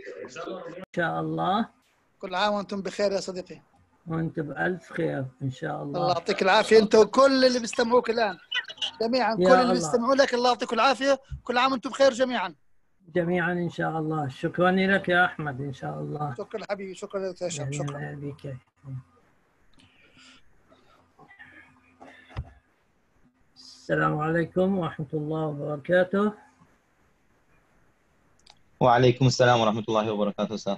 إن شاء الله. كل عام وأنتم بخير يا صديقي. وأنت بألف خير إن شاء الله. الله يعطيك العافية أنت وكل اللي بيستمعوك الآن جميعا، كل اللي بيستمعوا لك الله يعطيكم العافية، كل عام وأنتم بخير جميعا. جميعا إن شاء الله. شكرا لك يا أحمد إن شاء الله. شكرا حبيبي، شكرا لك يا هشام، شكرا بك. السلام عليكم ورحمة الله وبركاته. وعليكم السلام ورحمة الله وبركاته أستاذ.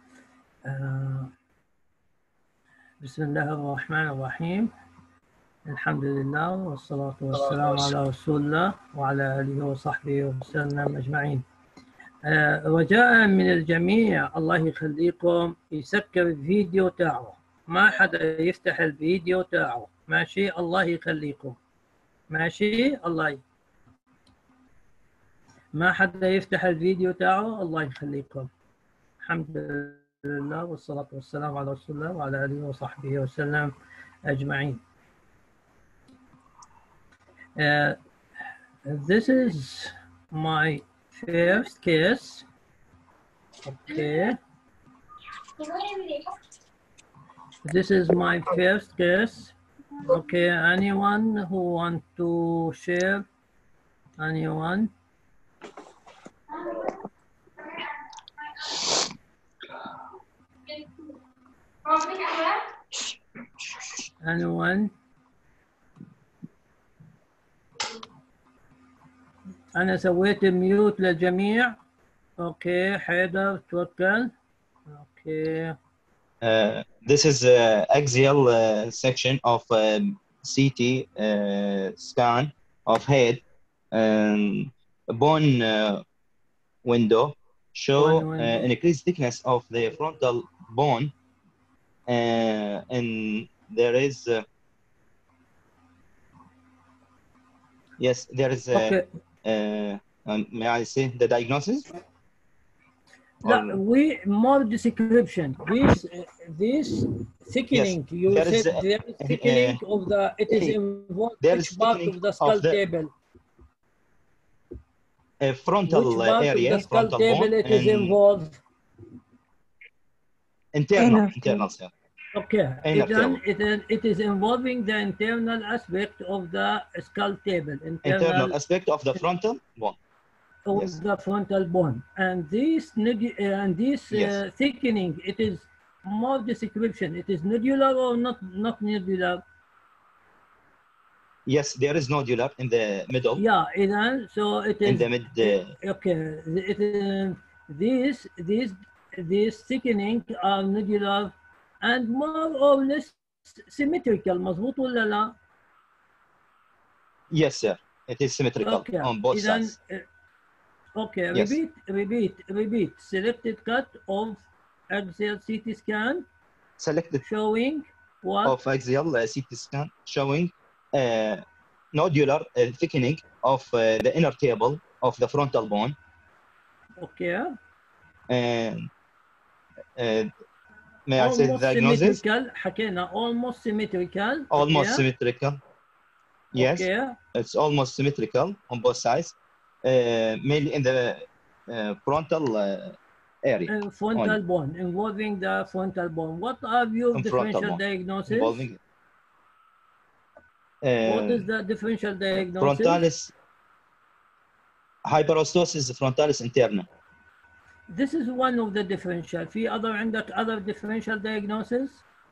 بسم الله الرحمن الرحيم. الحمد لله والصلاة والسلام على رسول الله وعلى آله وصحبه وسلم أجمعين. رجاء من الجميع الله يخليكم يسكر الفيديو تاعه، ما حدا يفتح الفيديو تاعه، ماشي؟ الله يخليكم، ماشي؟ ما حدا يفتح الفيديو تاعه، الله يخليكم. الحمد لله والصلاة والسلام على رسول الله وعلى آله وصحبه وسلم أجمعين. This is my first case. Okay. This is my first case. Okay. Anyone who want to share? Anyone? Anyone? أنا سويت ميوت للجميع. أوكي حيدر توكل. أوكي. This is axial section of CT scan of head. Bone window show an increased thickness of the frontal bone, and there is yes, there is okay. May I say the diagnosis? No, we more description. This thickening. Yes, you said there is thickening of the. It is involved. Which part of the skull table? Frontal area. Of the skull table it is involved. Internal, sir. Okay. It is involving the internal aspect of the skull table. Internal aspect of the frontal bone. Of yes. The frontal bone, and this yes. Thickening, it is more description. It is nodular or not nodular? Yes, there is nodular in the middle. Yeah, so it is in the mid. Okay, these thickening are nodular and more or less symmetrical. مظبوط ولا لا? Yes, sir. It is symmetrical okay. on both sides. Okay, yes. repeat. Selected cut of axial CT scan. Selected. Showing what? Of axial CT scan showing nodular thickening of the inner table of the frontal bone. Okay. And may I say the diagnosis? حكينا almost symmetrical. Almost okay. Symmetrical. Yes. Okay. It's almost symmetrical on both sides. Mainly in the frontal area. Frontal bone, involving the frontal bone. What are your differential diagnosis? Involving, what is the differential diagnosis? Frontalis hyperostosis frontalis interna. This is one of the differential. في عندك other differential diagnosis?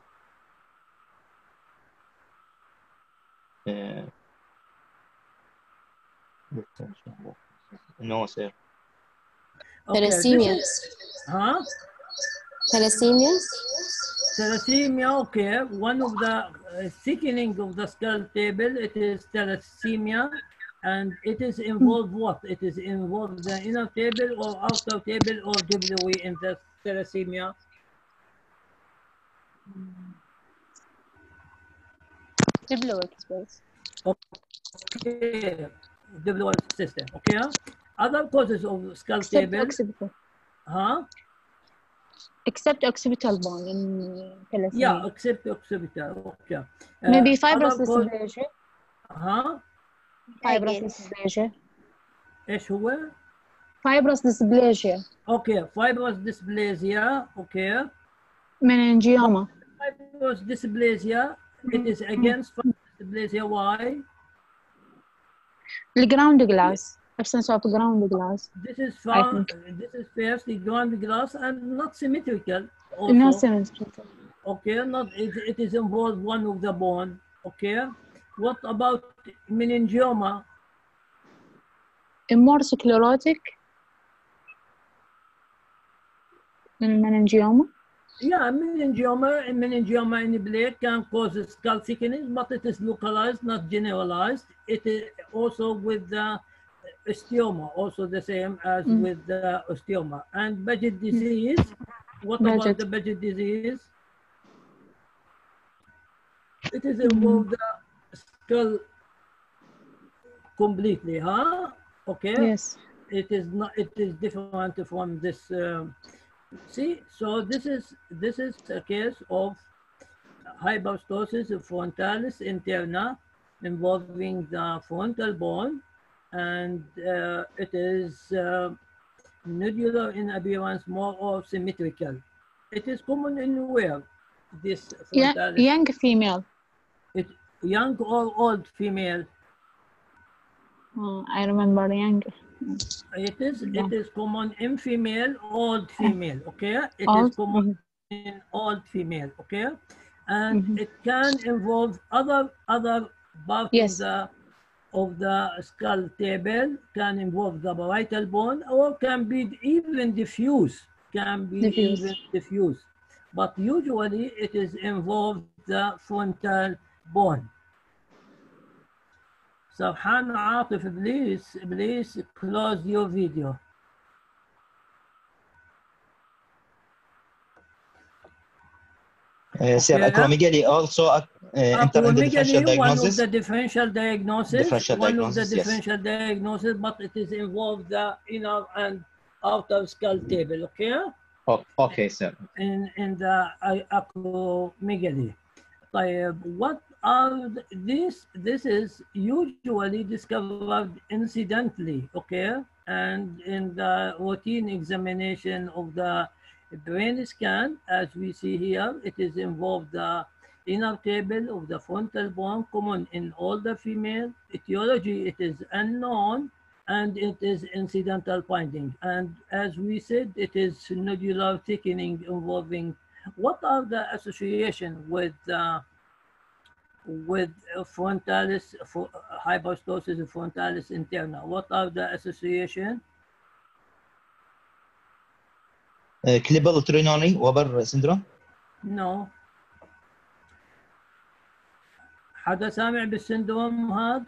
No, sir. Okay, thalassemia. Huh? Thalassemia? Thalassemia, okay. One of the thickening of the skull table, it is thalassemia. And it is involved what? It is involved the inner table or outer table or W in the thalassemia? W space. Okay. W system, okay? Other causes of skull except table. Occipital. Huh? Except occipital bone in thalassemia. Yeah, except occipital, okay. Maybe fibrosis beige. Huh? fibrosis beige. ايش هو؟ Fibrous dysplasia. Okay, fibrous dysplasia. Okay. Meningioma. Fibrous dysplasia. It is against fibrous dysplasia. Why? The ground glass. Absence of ground glass. This is found. This is firstly ground glass and not symmetrical. Also. No symmetrical. Okay, not it is involved one of the bone. Okay. What about meningioma? More sclerotic. Meningioma. Yeah, meningioma in the blade can cause skull thickening, but it is localized, not generalized. It is also with the osteoma, also the same as with the osteoma. And Paget disease, what about the Paget disease? It is involved the skull completely, huh? Okay. Yes. It is not. It is different from this. See, so this is a case of hypostosis frontalis interna involving the frontal bone, and it is nodular in appearance, more or symmetrical. It is common in where? This frontalis. Young female. Young or old female? I remember young. It is common in female, old female, okay? It old, is common in old female, okay? And it can involve other parts of the skull table, can involve the parietal bone, or can be even diffuse, but usually it is involved the frontal bone. Subhan Atif, please close your video. Sir, acromegaly also enter in the differential diagnosis. One of the differential diagnosis, but it is involved the inner and outer skull table, okay? Oh, okay, sir. In the acromegaly. What are these? This is usually discovered incidentally, okay? And in the routine examination of the brain scan, as we see here, it is involved the inner table of the frontal bone, common in older female. Etiology, it is unknown, and it is incidental finding. And as we said, it is nodular thickening involving. What are the association with frontalis, hypostosis frontalis interna? What are the association? Klippel-Trinoni Weber syndrome? No. حدا سامع بالسندروم هذا؟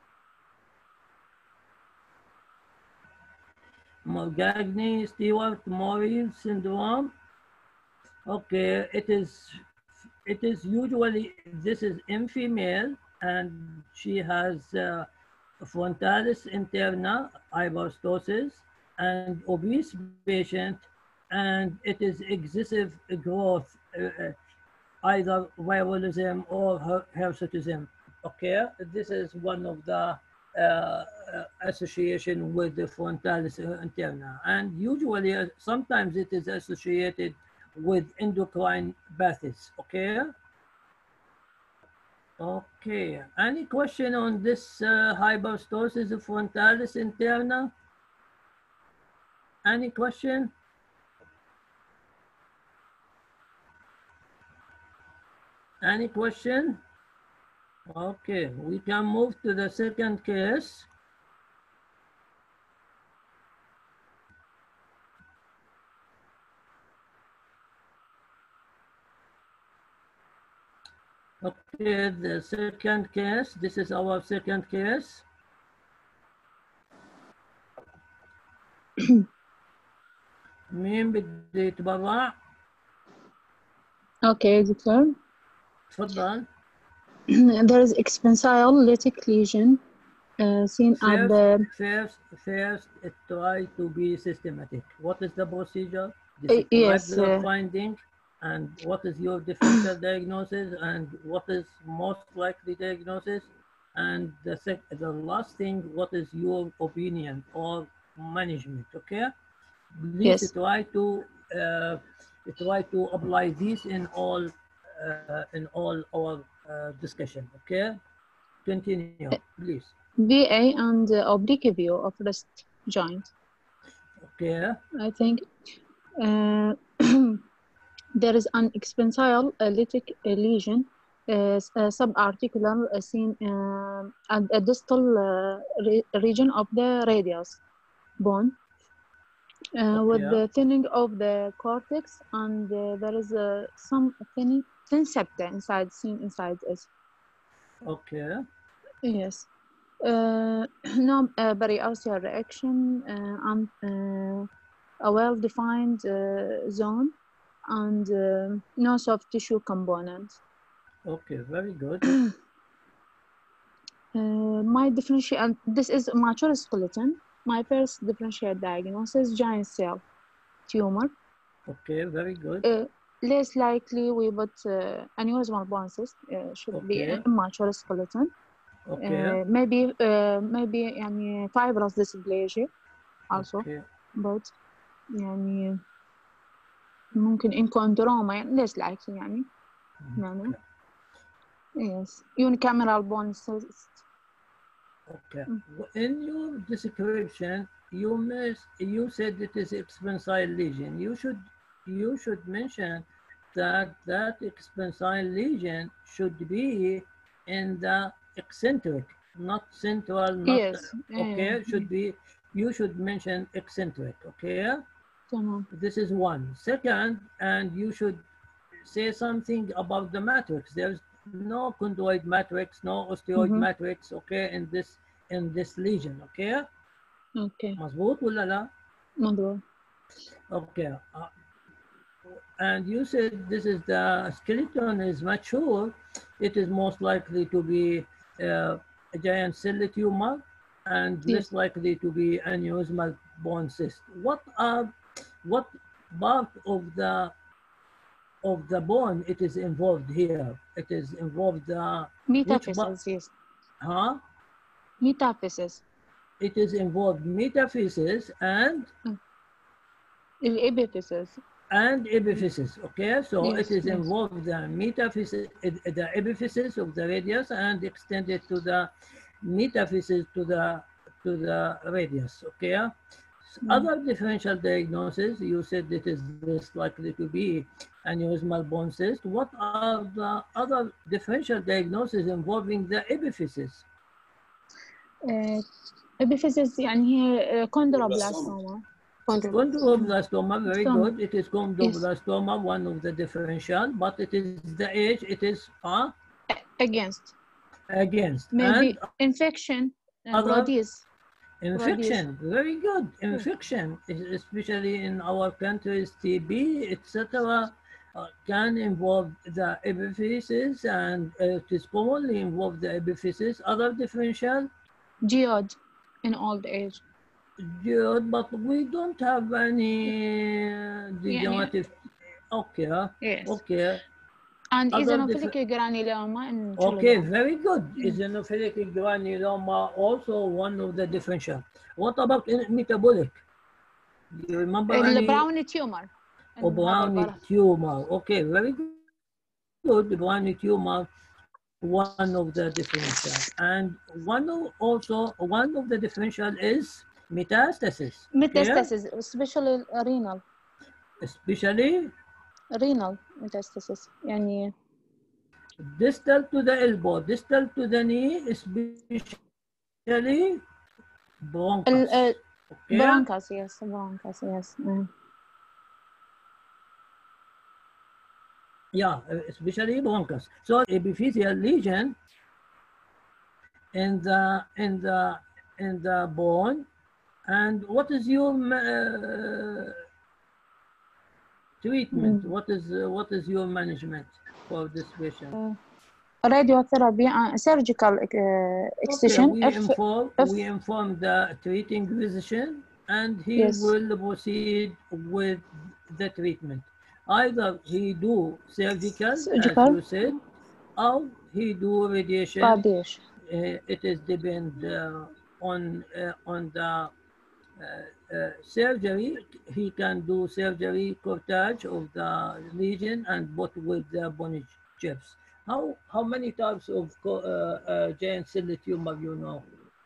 Gagny Stewart Morrill syndrome. Okay, it is usually, this is in female, and she has frontalis interna hypostosis and obese patient, and it is excessive growth, either viralism or hirsutism. Okay, this is one of the association with the frontalis interna, and usually sometimes it is associated with endocrine pathies. Okay. Okay. Any question on this hypostosis frontalis interna? Any question? Any question? Okay, we can move to the second case. Okay, the second case. This is our second case. مين بده يتبرع؟ Okay, Doctor. تفضل. There is expansile lytic lesion seen at the... First, try to be systematic. What is the procedure? Yes. The finding, and what is your differential diagnosis, and what is most likely diagnosis, and the last thing, what is your opinion or management. Okay, please Yes. try to apply this in all our discussion. Okay, continue, please. VA and oblique view of wrist joint. Okay. I think there is an expansile lytic lesion, subarticular, seen at a distal region of the radius bone, with the thinning of the cortex, and there is some thin septa seen inside it. Okay. Yes. No periosseal reaction, and a well-defined zone, and no soft tissue component. Okay, very good. My differential, this is mature skeleton. My first differential diagnosis, giant cell tumor. Okay, very good. Less likely we put aneurysmal bone cyst, should be a mature skeleton. Okay. maybe يعني fibrous dysplasia also. Okay. but يعني ممكن inchondroma يعني less likely يعني. Okay. Yes, unicameral bone cyst. Okay. In your description, you said it is expansile lesion. You should mention that expansile lesion should be in the eccentric, not central, not yes. okay. Should be, you should mention eccentric. Okay. This is one. Second, and you should say something about the matrix. There's no chondroid matrix, no osteoid matrix, okay, in this lesion, okay? Okay. مظبوط ولا لا؟ مظبوط. Okay. And you said this is the skeleton is mature. It is most likely to be a giant cell tumor and less likely to be aneurysmal bone cyst. What part of the bone it is involved here? It is involved the metaphysis. Yes. Huh? Metaphysis. It is involved metaphysis and epiphysis. And epiphysis. Okay, so yes, it is involved the metaphysis, the epiphysis of the radius, and extended to the metaphysis to the radius. Okay. Other differential diagnosis, you said it is less likely to be aneurysmal bone cyst. What are the other differential diagnoses involving the epiphysis? Epiphysis يعني هي chondroblastoma. Chondroblastoma, very good. It is chondroblastoma, one of the differential, but it is the age, it is against. And maybe infection, infection, very good. Infection, especially in our countries, TB, etc., can involve the epiphysis, and it is commonly involved the epiphysis. Other differential? Geode in old age. Geode, but we don't have any degenerative. Okay. Yes. Okay. And eosinophilic granuloma in children. Okay, very good. Eosinophilic granuloma, also one of the differential. What about metabolic? Do you remember the Brownie tumor. Brownie tumor. Okay, very good. The Brownie tumor, one of the differential. And one of the differential is metastasis. Metastasis, especially renal. Especially renal metastasis. يعني distal to the elbow, distal to the knee, especially bronchus. Bronchus, yes, bronchus, yes. Yeah, especially bronchus. So epiphyseal lesion in the bone. And what is your treatment? What is your management for this patient? Radiotherapy, surgical excision. We inform the treating physician, and he will proceed with the treatment. Either he do surgical, as you said, or he do radiation. It is depend on the surgery, he can do surgery cortage of the lesion and both with the bony chips. How many types of giant cell tumor you know?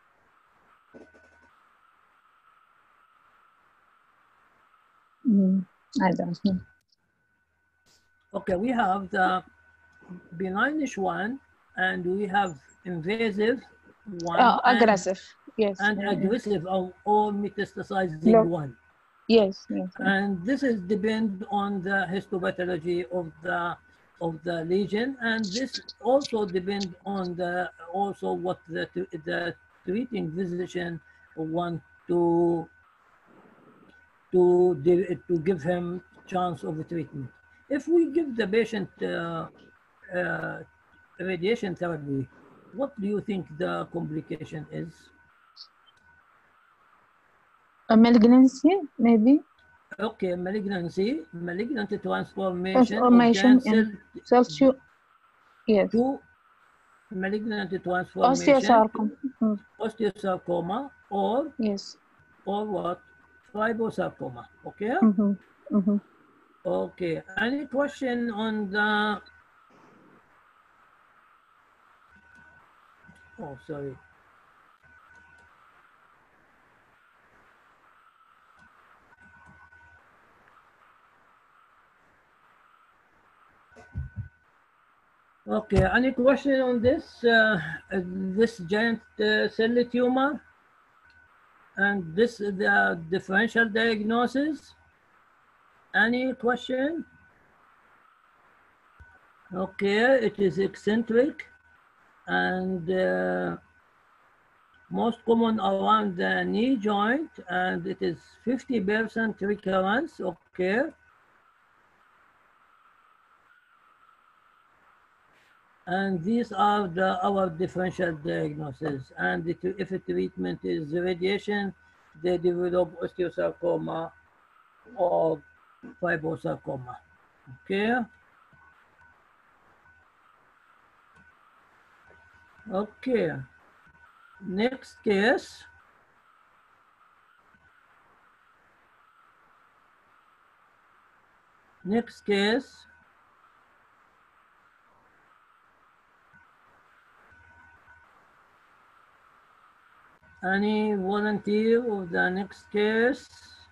I don't know. Okay, we have the benignish one, and we have invasive one, aggressive, yes. and aggressive or metastasizing Look. one. Yes, yes. And this is depend on the histopathology of the lesion, and this also depend on the what the treating physician want to give him chance of treatment. If we give the patient radiation therapy, what do you think the complication is? A malignancy, maybe. Okay, malignancy, malignant transformation of Transformation giant in cell cell yes. to malignant transformation, Osteosarcoma. osteosarcoma, or Yes. or what? Fibrosarcoma. Okay. Okay. Any question on the? Oh, sorry. Okay, any question on this this giant cell tumor and this the differential diagnosis? Any question? Okay, it is eccentric and most common around the knee joint, and it is 50% recurrence. Okay. And these are our differential diagnoses. And if a treatment is radiation, they develop osteosarcoma or fibrosarcoma. Okay. Okay. Next case. Next case. Any volunteer of the next case?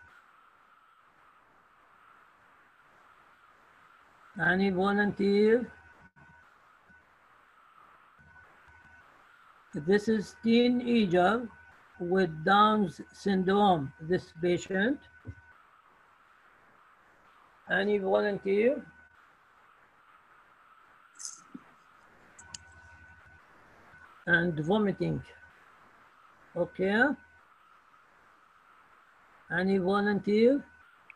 Any volunteer? This is teenager with Down's syndrome, this patient. Any volunteer? And vomiting. Okay. Any volunteer?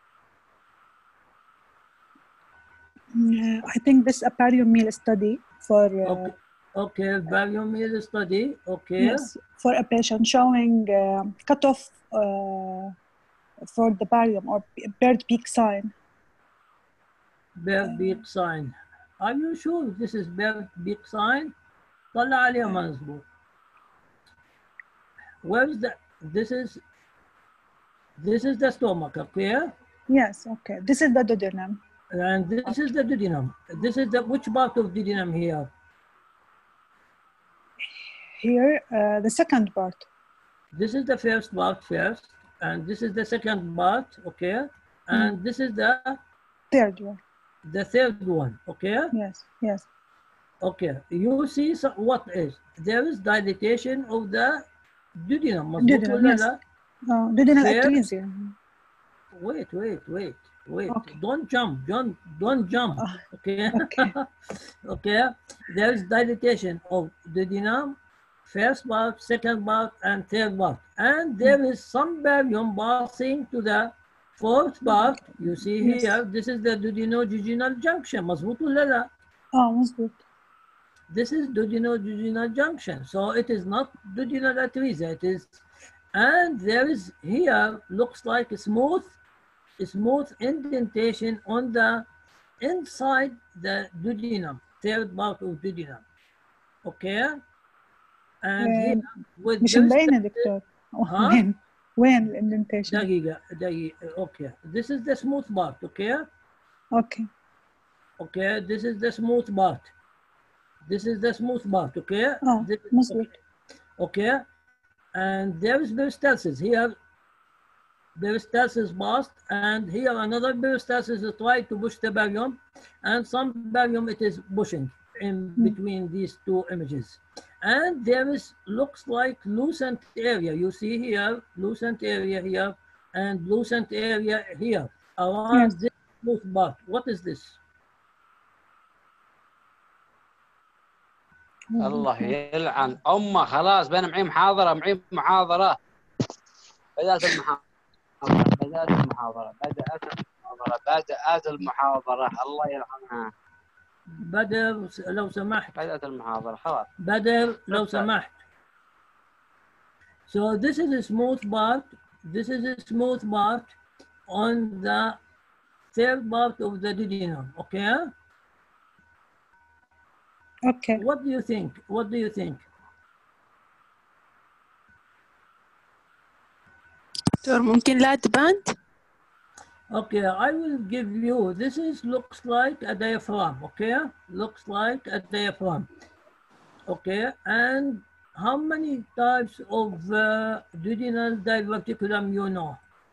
I think this is a barium study for okay, barium study. Okay. Yes, for a patient showing cutoff for the barium or bird beak sign. Bird beak sign. Are you sure this is bird beak sign? طلع عليه مظبوط. Where is the? This is the stomach. Okay. Yes. Okay. This is the duodenum. And this is the duodenum. This is the which part of duodenum here? Here, the second part. This is the first part first, and this is the second part. Okay. And this is the third one. The third one. Okay. Yes. Yes. Okay. You see what is there is dilatation of the duodenum. Duodenum. Yes. Duodenal atresia. Wait. Okay. Don't jump. Don't jump. Okay. Okay. Okay. There is dilatation of duodenum, first part, second part, and third part. And there is some barium passing to the fourth part. You see here, this is the duodenojejunal junction. مظبوط ولا لا? مظبوط. This is duodenojejunal junction. So it is not duodenal atresia. It is, and there is here looks like a smooth indentation on the inside the duodenum, third part of duodenum. Okay. And here with مش مبينة دكتور. وين الاندنتيشن؟ دقيقة. Okay. This is the smooth part. Okay. Okay. Okay. This is the smooth part. This is the smooth part. Okay. Oh, Muslim. Okay. And there is peristalsis here. Peristalsis passed, and here another peristalsis is trying to push the barium, and some barium it is pushing in between these two images. And there is looks like lucent area. You see here, lucent area here, and lucent area here around this smooth part. What is this? الله يلعن أمه. خلاص بنا معي محاضرة. بدأت المحاضرة. الله يرحمها. بدر لو سمحت. بدأت المحاضرة خلاص. بدر لو سمحت. So this is a smooth part. This is a smooth part on the third part of the duodenum. Okay. Okay. What do you think? What do you think? دكتور ممكن لا تبان؟ Okay, I will give you, this is looks like a diaphragm, okay? Looks like a diaphragm, okay? And how many types of duodenal diverticulum you know?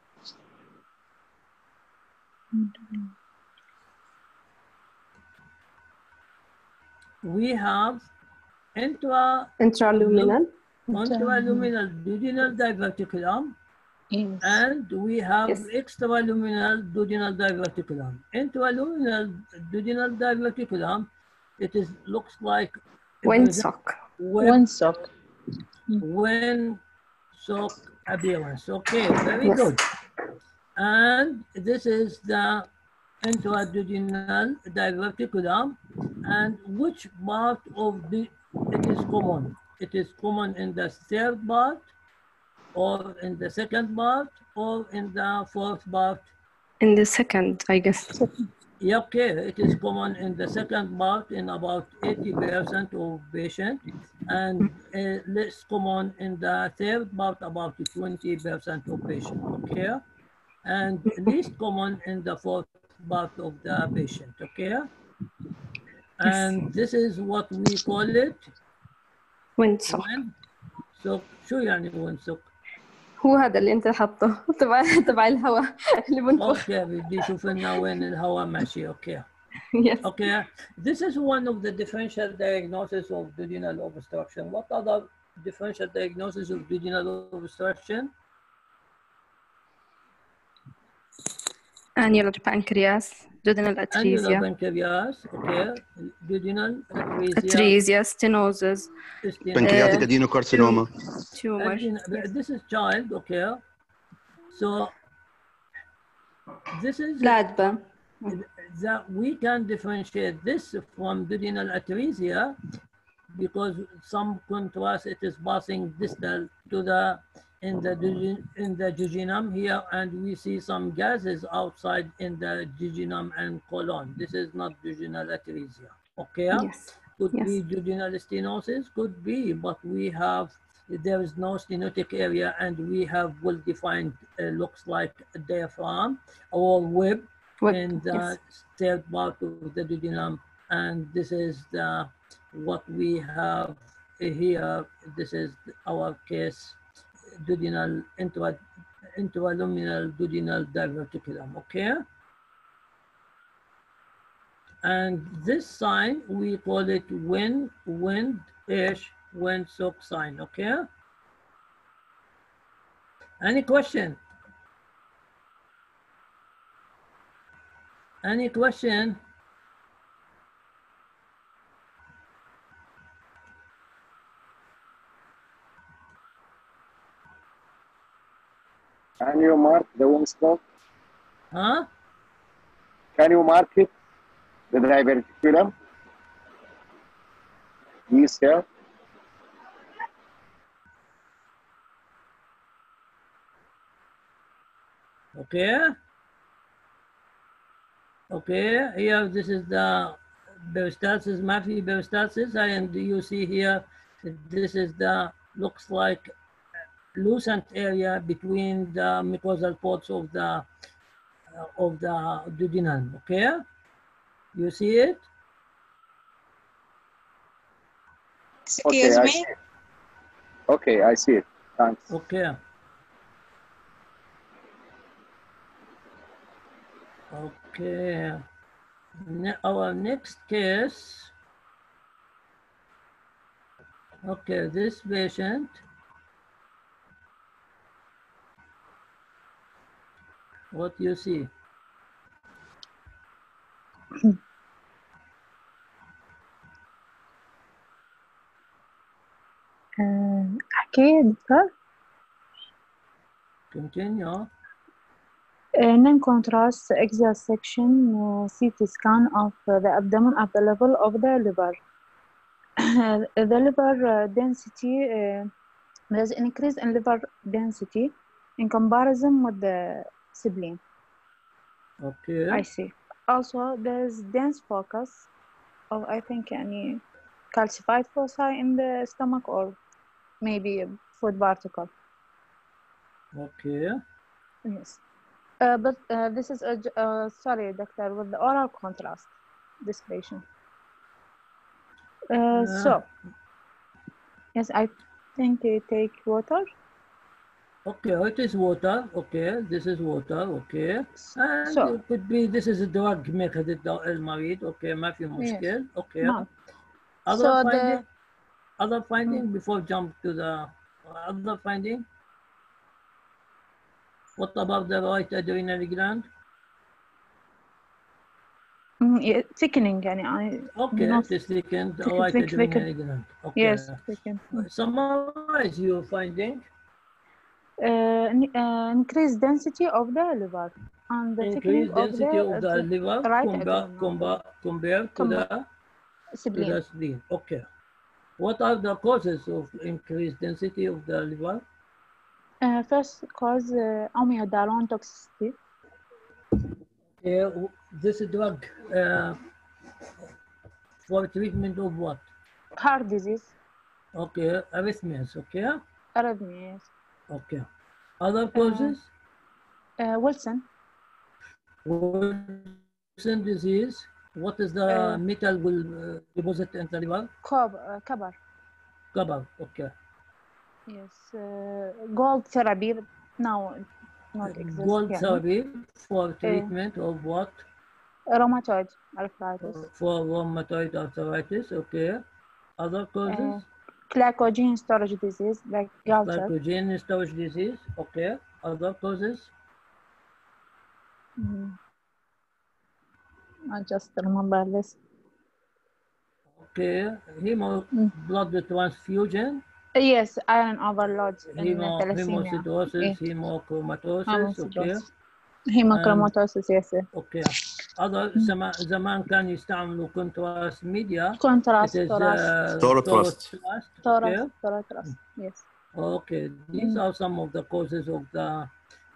We have intraluminal duodenal diverticulum. Yes. And we have extraluminal duodenal diverticulum. Intraluminal duodenal diverticulum, it is looks like windsock. Windsock appearance. Okay, very good. And this is the intraduodenal diverticulum. And which part of it is common? It is common in the third part, or in the second part, or in the fourth part? In the second, I guess. Yeah, okay, it is common in the second part in about 80% of patients, and less common in the third part, about 20% of patients, okay? And least common in the fourth part of the patient, okay? And this is what we call it? windsock. So شو يعني windsock؟ هو هذا اللي انت حاطه تبع الهواء اللي بنفخ. اوكي بدي اشوف لنا وين الهواء ماشي. اوكي. Yes. Okay. This is one of the differential diagnosis of duodenal obstruction. What other differential diagnosis of duodenal obstruction? Annular pancreas, duodenal atresia. Annular pancreas, okay. Duodenal atresia, stenosis. Pancreatic adenocarcinoma. Tumor. This is child, okay. So this is that we can differentiate this from duodenal atresia because some contrast it is passing distal to the in the jejunum here, and we see some gases outside in the jejunum and colon. This is not duodenal atresia, okay? Yes. Could be duodenal stenosis, could be, but we have, there is no stenotic area, and we have well-defined, looks like a diaphragm or web in the third part of the duodenum, and this is the what we have here. This is our case. Duodenal intraluminal duodenal diverticulum, okay? And this sign we call it windsock sign, okay? Any question? Any question? Can you mark the windsock? Huh? Can you mark it, the diverticulum? Yes, sir. Okay. Okay, here this is the peristalsis, mafi peristalsis, and you see here, this is the, looks like lucent area between the mucosal folds of the duodenum. Okay, you see it? Okay, I see it. Okay, I see it. Thanks. Okay. Okay. Our next case. Okay, this patient. What you see? أحكي دكتور؟ Continue. Non-contrast axial section CT scan of the abdomen at the level of the liver. The liver density, there's an increase in liver density in comparison with the spleen. Okay. I see. Also, there's dense focus of, I think, any calcified foci in the stomach or maybe a food particle. Okay. Yes. But this is, sorry, doctor, with the oral contrast, this patient. So, yes, I think you take water. Okay, it is water. Okay, this is water. Okay, and So, it could be this is a drug ماخذ الدواء المريض. Okay, ما في مشكل. Okay. No. Other So finding. Other finding before jump to the other finding. What about the right adrenal gland? Thickening يعني Okay, it is thickened. The right adrenal gland. Okay. Yes, thickened. Summarize your finding. Increased density of the liver and the increased density of the liver right compared to the spleen. Okay. What are the causes of increased density of the liver? First cause amiodarone toxicity. This drug for treatment of what? Heart disease. Okay, arrhythmias. Okay. Arrhythmias. Okay. Other causes? Wilson. Wilson disease. What is the metal will deposit in the liver? Copper. Copper. Okay. Yes. Gold therapy. No, not exists. Gold therapy for treatment of what? Rheumatoid arthritis. For rheumatoid arthritis. Okay. Other causes? Glycogen storage disease, like gout. Glycogen storage disease. Okay. Other causes? I just remember this. Okay. Blood transfusion. Yes, iron overload in thalassemia. Hemocytosis, hemochromatosis. Okay. Hemochromatosis, yes. Okay. Other زمان كان يستعملوا contrast media. Contrast. Thoratrast. Yes. Okay. These are some of the causes of the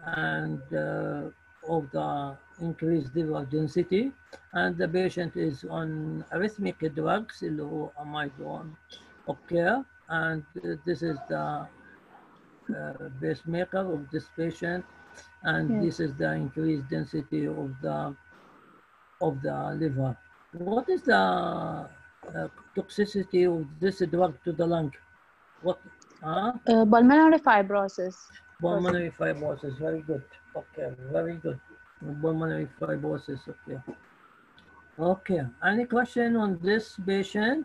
increased liver density, and the patient is on arrhythmic drugs اللي هو amidone. Okay. And this is the pacemaker of this patient, and this is the increased density of the liver. What is the toxicity of this drug to the lung? What? Pulmonary fibrosis. Pulmonary fibrosis. Very good. Okay, very good. Pulmonary fibrosis. Okay. Okay. Any question on this patient?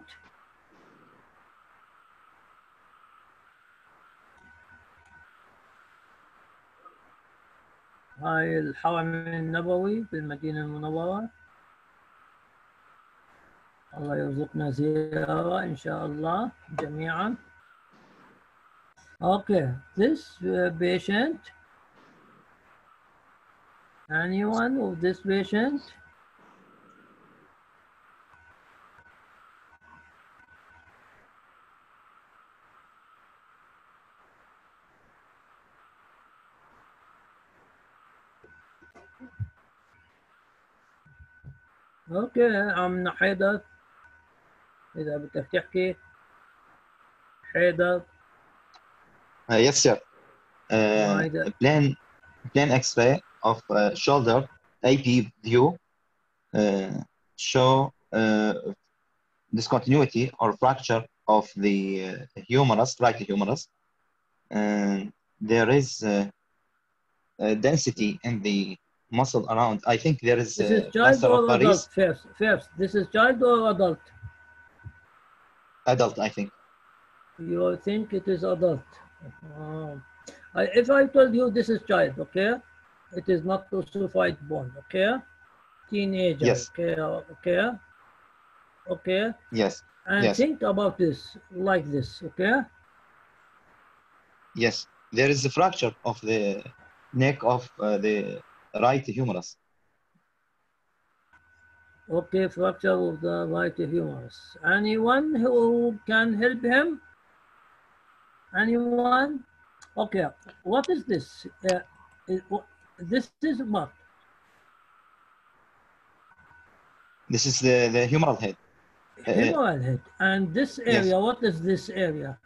هاي الحرم النبوي بالمدينة المنورة. الله يرزقنا زيارة إن شاء الله جميعا. Okay, this patient, anyone of this patient? اوكي عمنا حيدر، اذا بدك تحكي. حيدر. Yes sir. plain X-ray of shoulder AP view show discontinuity or fracture of the humerus, right humerus. There is density in the muscle around. I think there is this is child or adult first. This is child or adult? Adult, I think. You think it is adult? If I told you this is child, okay, it is not ossified bone, okay, teenager, yes. okay, yes, and yes. think about this like this, okay. Yes, there is a fracture of the neck of the right humerus. Okay, fracture of the right humerus. Anyone who can help him? Anyone? Okay, what is this? This is what? This is the humeral head. Humeral head. And this area, yes. What is this area?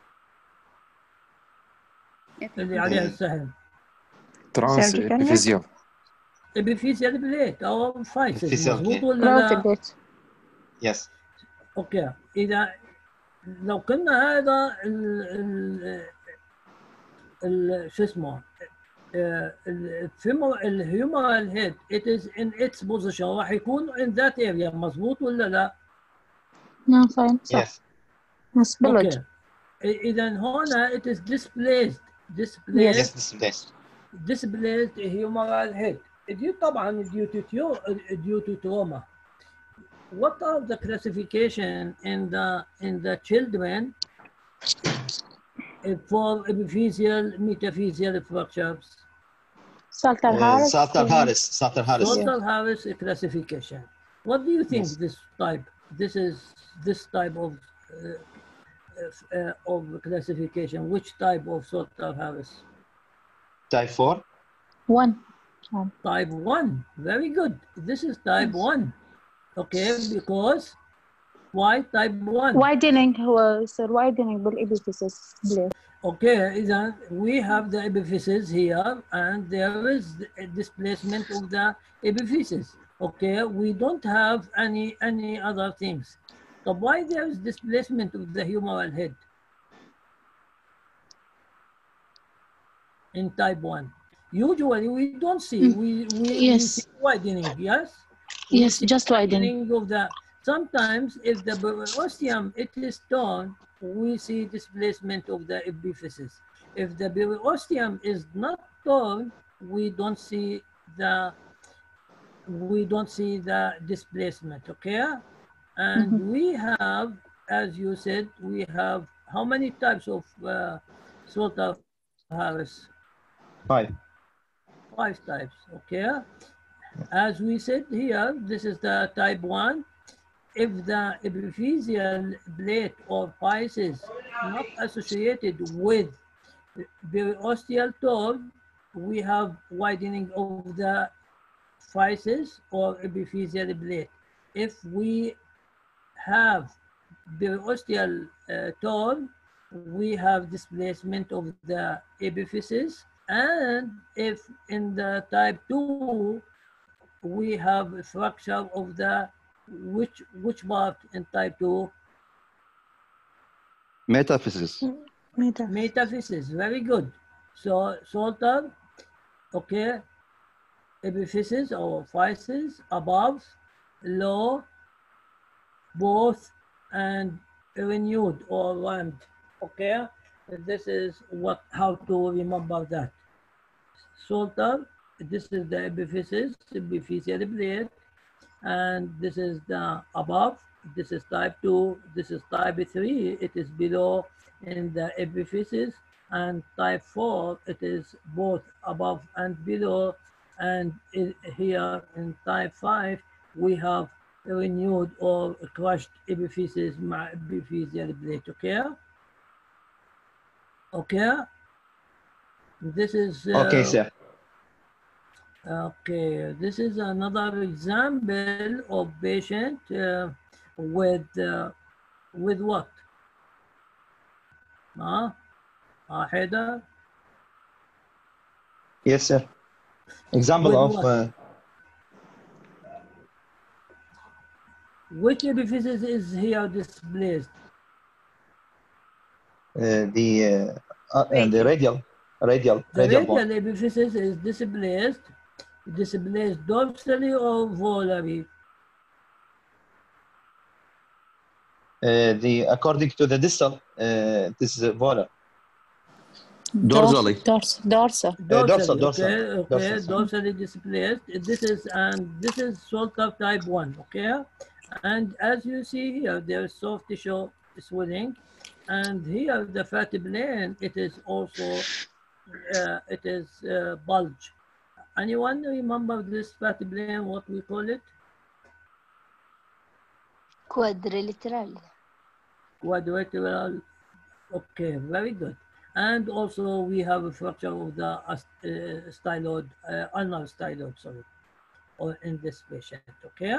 اللي عليها السهم. Trans epiphyseal. Epiphyseal plate أو physis. مظبوط ولا لا؟ Yes. اوكي، إذا لو كنا هذا شو اسمه الهيومرال هيد it is in its position راح يكون in that area مظبوط ولا لا؟ نعم فاهم صح. Yes. اوكي إذا هنا it is displaced humeral head طبعا due to trauma. What are the classification in the children for epiphyseal metaphyseal fractures? Salter-Harris classification. What do you think? Yes. This type of classification? Which type of Salter-Harris? Type 4. 1. Type 1. Very good. This is type 1. Okay, because why type 1? Widening بالepiphysis. Okay, then we have the epiphysis here and there is a displacement of the epiphysis. Okay, we don't have any other things. So why there is displacement of the humeral head in type 1? Usually we don't see, we see widening, yes? Yes, just widening. Of the, sometimes if the periosteum it is torn, we see displacement of the epiphysis. If the periosteum is not torn, we don't see the displacement, okay? And we have, as you said, we have how many types of Salter-Harris? 5. 5 types, okay? As we said here, this is the type 1. If the epiphyseal plate or physis not associated with periosteal torn, we have widening of the physis or epiphyseal plate. If we have periosteal torn, we have displacement of the epiphysis. And if in the type 2, we have a fracture of the which part in type 2? Metaphysis. Metaphysis, very good. So Salter, okay, epiphysis or physis above, low, both, and renewed or rammed, okay? This is how to remember that. Salter, this is the epiphysis, epiphyseal plate, and this is the above, this is type 2, this is type 3, it is below in the epiphysis, and type 4, it is both above and below, and here in type 5, we have renewed or crushed epiphysis, epiphyseal plate, okay? Okay? This is... okay, sir. Okay, this is another example of patient with what? Haida? Yes, sir. Example With of which epiphysis is here displaced? the radial The bone. radial epiphysis is displaced dorsally or volary? According to the distal, it is volar. Dorsally. Dorsally. Dorsal. Okay. Dorsally displaced. This is Soltau type 1. Okay. And as you see here, there is soft tissue swelling, and here the fatty plane, it is also bulge. Anyone remember this fatty plane? What we call it? Quadrilateral. Quadrilateral. Okay, very good. And also we have a fracture of the styloid, ulnar styloid, sorry, or in this patient. Okay,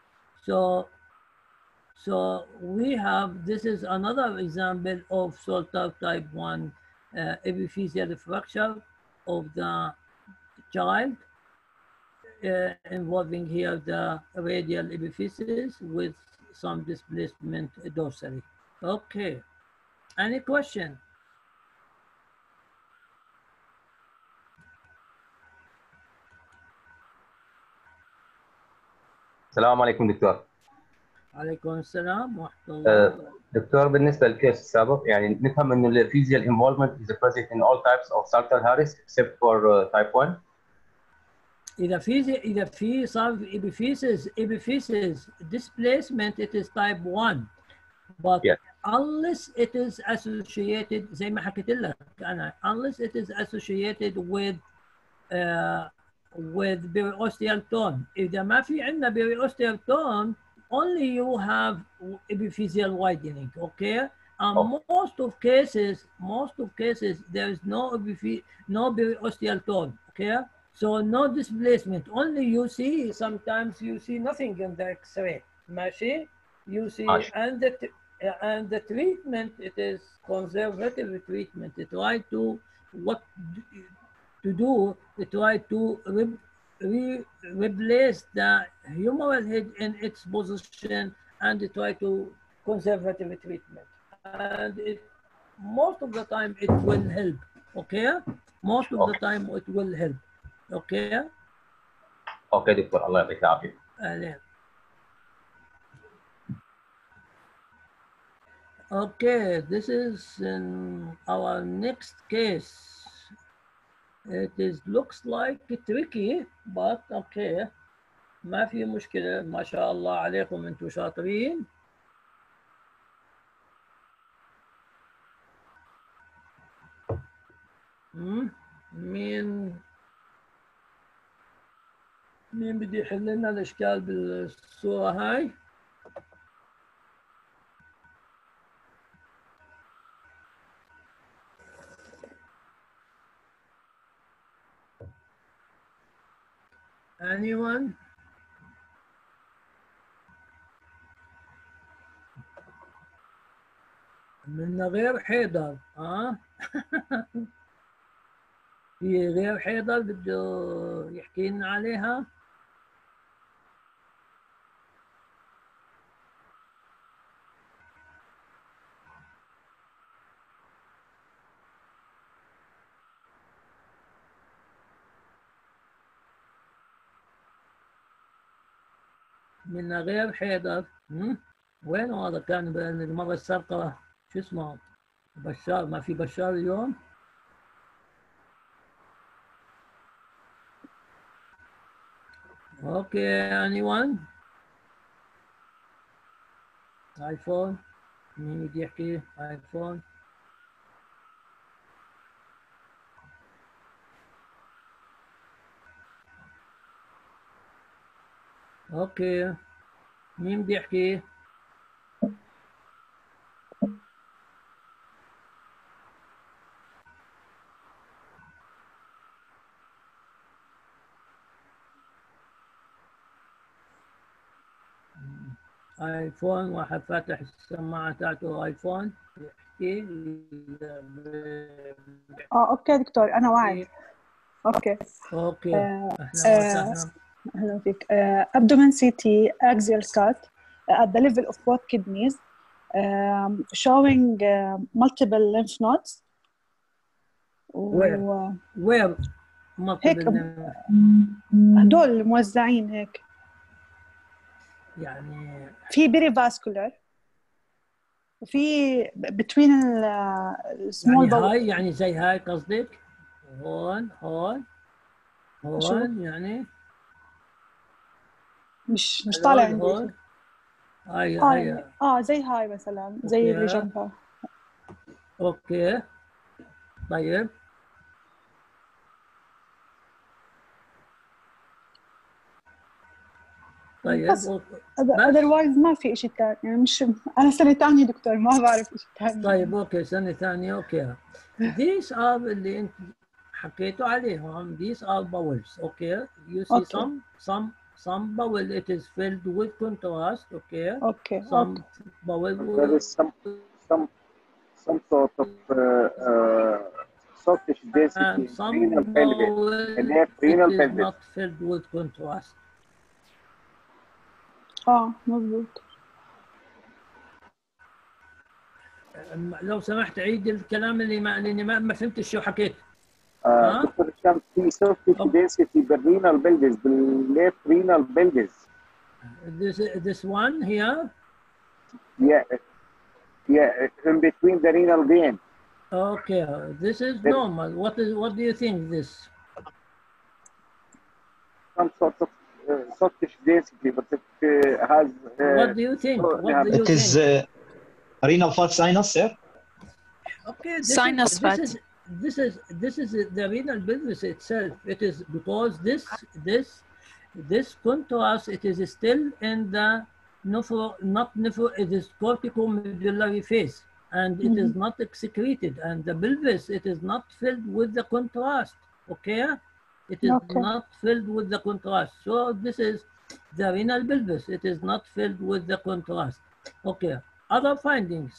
so we have, this is another example of Soltau type 1 epiphyseal fracture of the child, involving here the radial epiphysis with some displacement dorsally. Okay, any question? السلام عليكم دكتور. عليكم السلام ورحمة الله. دكتور بالنسبة للكيس السابق يعني نفهم إنه الفيزيال involvement is present in all types of saltar hairs except for type 1. إذا في صار epiphysis displacement, it is type 1. But unless it is associated زي ما حكيت لك أنا, unless it is associated with periosteal tone. إذا ما في عندنا periosteal tone, only you have epiphyseal widening, okay? And most of cases, there is no periosteal tone, okay? So no displacement. Only you see, sometimes you see nothing in the X-ray. ماشي? You see, and the treatment, it is conservative treatment. It try to try to replace the humeral head in its position and try to conservative treatment. And most of the time it will help, okay? Most of the time it will help, okay? Okay, دكتور الله يعطيك العافية. Okay, this is our next case. It looks like tricky, but okay. ما في مشكلة. ما شاء الله عليكم انتم شاطرين. مين بدي يحل لنا الاشكال بالصورة هاي؟ Anyone? من غير حيدر في غير حيدر بده يحكي لنا عليها؟ من غير حيدر. وينه هذا؟ كان المرة السابقة شو اسمه بشار. ما في بشار اليوم؟ اوكي anyone؟ ايفون؟ مين بدي يحكي؟ ايفون؟ اوكي مين بدي يحكي؟ ايفون. واحد فاتح السماعة تاعته ايفون يحكي. اوكي دكتور انا واعي. اوكي اهلا اهلا فيك. abdomen CT axial cut at the level of both kidneys, showing multiple lymph nodes. where هيك هدول موزعين هيك، يعني في perivascular وفي between السمول يعني هاي، يعني زي هاي قصدك؟ هون يعني مش طالع عندي هون هاي زي هاي مثلا، زي اللي جنبها. اوكي طيب بس otherwise ما في شيء ثاني، يعني مش أنا سنة ثانية دكتور ما بعرف شيء ثاني. طيب اوكي سنة ثانية اوكي. These are اللي انت حكيتوا عليهم. These are bowels. Okay. You see some bowel it is filled with contrast. Okay. Some bowel. There is some sort of soft density in renal pelvis. And renal pelvis is not filled with contrast. مضبوط. لو سمحت عيد الكلام اللي ما فهمت شو حكيت. دكتور هشام في soft density بالrenal pelvis بالleft renal pelvis. This one here. Yeah, in between the renal vein. Okay, this is normal. What do you think this? Some sort of softish density, but it has. What do you think? It is renal fat sinus, sir. Okay, sinus fat. This is the renal pelvis itself. It is because this contrast, it is still in the it is corticomedullary phase, and it is not excreted, and the pelvis it is not filled with the contrast. Okay, it is not filled with the contrast. So this is the renal pelvis. It is not filled with the contrast. Okay, other findings.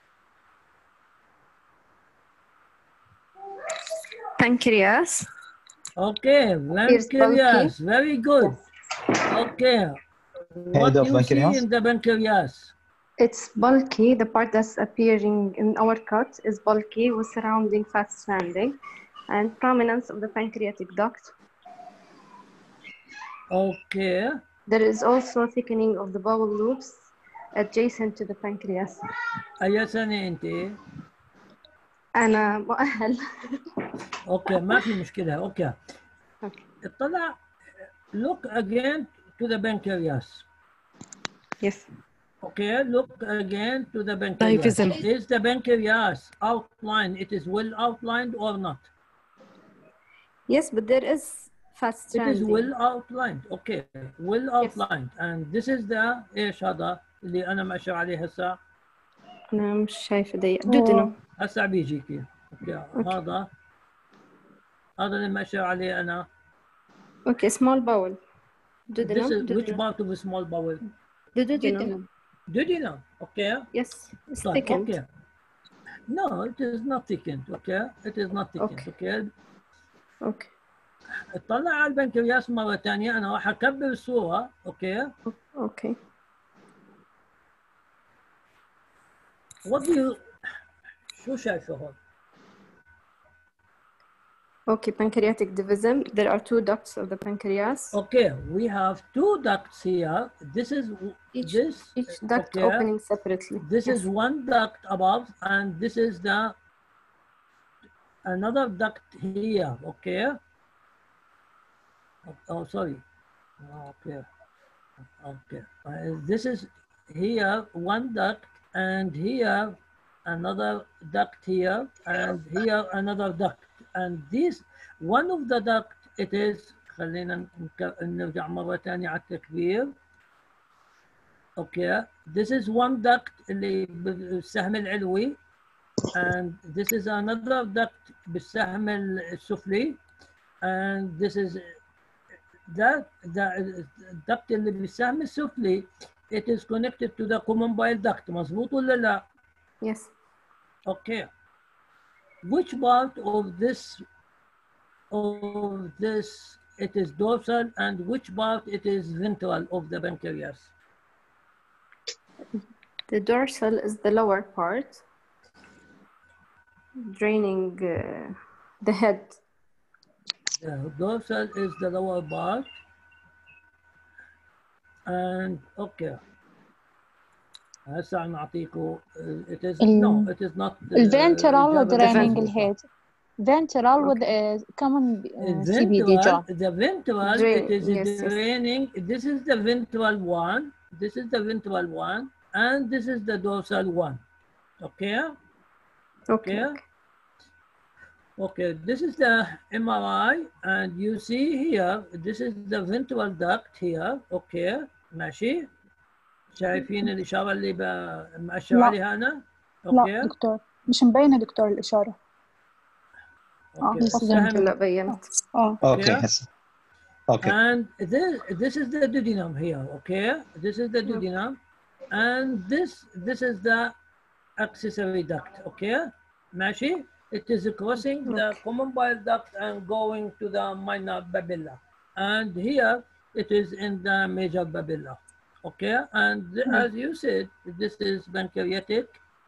Pancreas. Okay, pancreas. Very good. Okay. What do you see in the pancreas? It's bulky. The part that's appearing in our cut is bulky with surrounding fat stranding and prominence of the pancreatic duct. Okay. There is also thickening of the bowel loops adjacent to the pancreas. أي سنة أنت؟ أنا مؤهل. أوكي ما في مشكلة. أوكي. اطلع. Look again to the pancreas. Yes. Okay, look again to the pancreas. Is the pancreas outlined? It is well outlined or not? Yes, but there is fat stranding. It is well outlined. Okay, well outlined. And this is the إيش هذا اللي أنا ماشي عليه هسا؟ أنا مش شايفة ضيق. دودنا. هسا بيجيكي. أوكي. هذا اللي ماشي عليه أنا. Okay, small bowel. This is which part of a small bowel? Duodenum. Duodenum. Okay. Yes, it's thickened. Okay. No, it is not thickened. Okay, it is not thickened. Okay. Okay. اطلع على البنكرياس مرة ثانية. أنا راح أكبر الصورة. Okay. Okay. What do you شو شايفه هون؟ Okay, pancreatic divism. There are two ducts of the pancreas. Okay, we have two ducts here. This is each duct opening separately. This is one duct above, and this is the another duct here. Okay. Oh, sorry. Okay. Okay. This is here one duct, and here another duct here, and here another duct. And this one of the duct it is. خلينا نرجع مرة ثانية على التكبير. Okay, this is one duct اللي بالسهم العلوي, and this is another duct بالسهم السفلي, and this is the duct اللي بالسهم السفلي. It is connected to the common bile duct. مظبوط ولا لا؟ Yes. Okay. Which part of this of this it is dorsal and which part it is ventral of the pancreas? The dorsal is the lower part, draining the head. The dorsal is the lower part, and okay. هسه نعطيكم it is no, it is not الفنترال draining الهيد. Ventral with a common CBD job. The ventral it is draining. This is the ventral one. This is the ventral one, and this is the dorsal one. Okay. Okay. Okay. This is the MRI, and you see here. This is the ventral duct here. Okay. ماشي. شايفين الإشارة اللي مأشر عليها أنا؟ لا دكتور مش مبينة دكتور الإشارة. لا بينت. Okay. Okay. And this is the duodenum here. Okay. This is the duodenum, and this is the accessory duct. Okay. ماشي. It is crossing the common bile duct and going to the minor papilla, and here it is in the major papilla. Okay, and as you said, this is pancreatic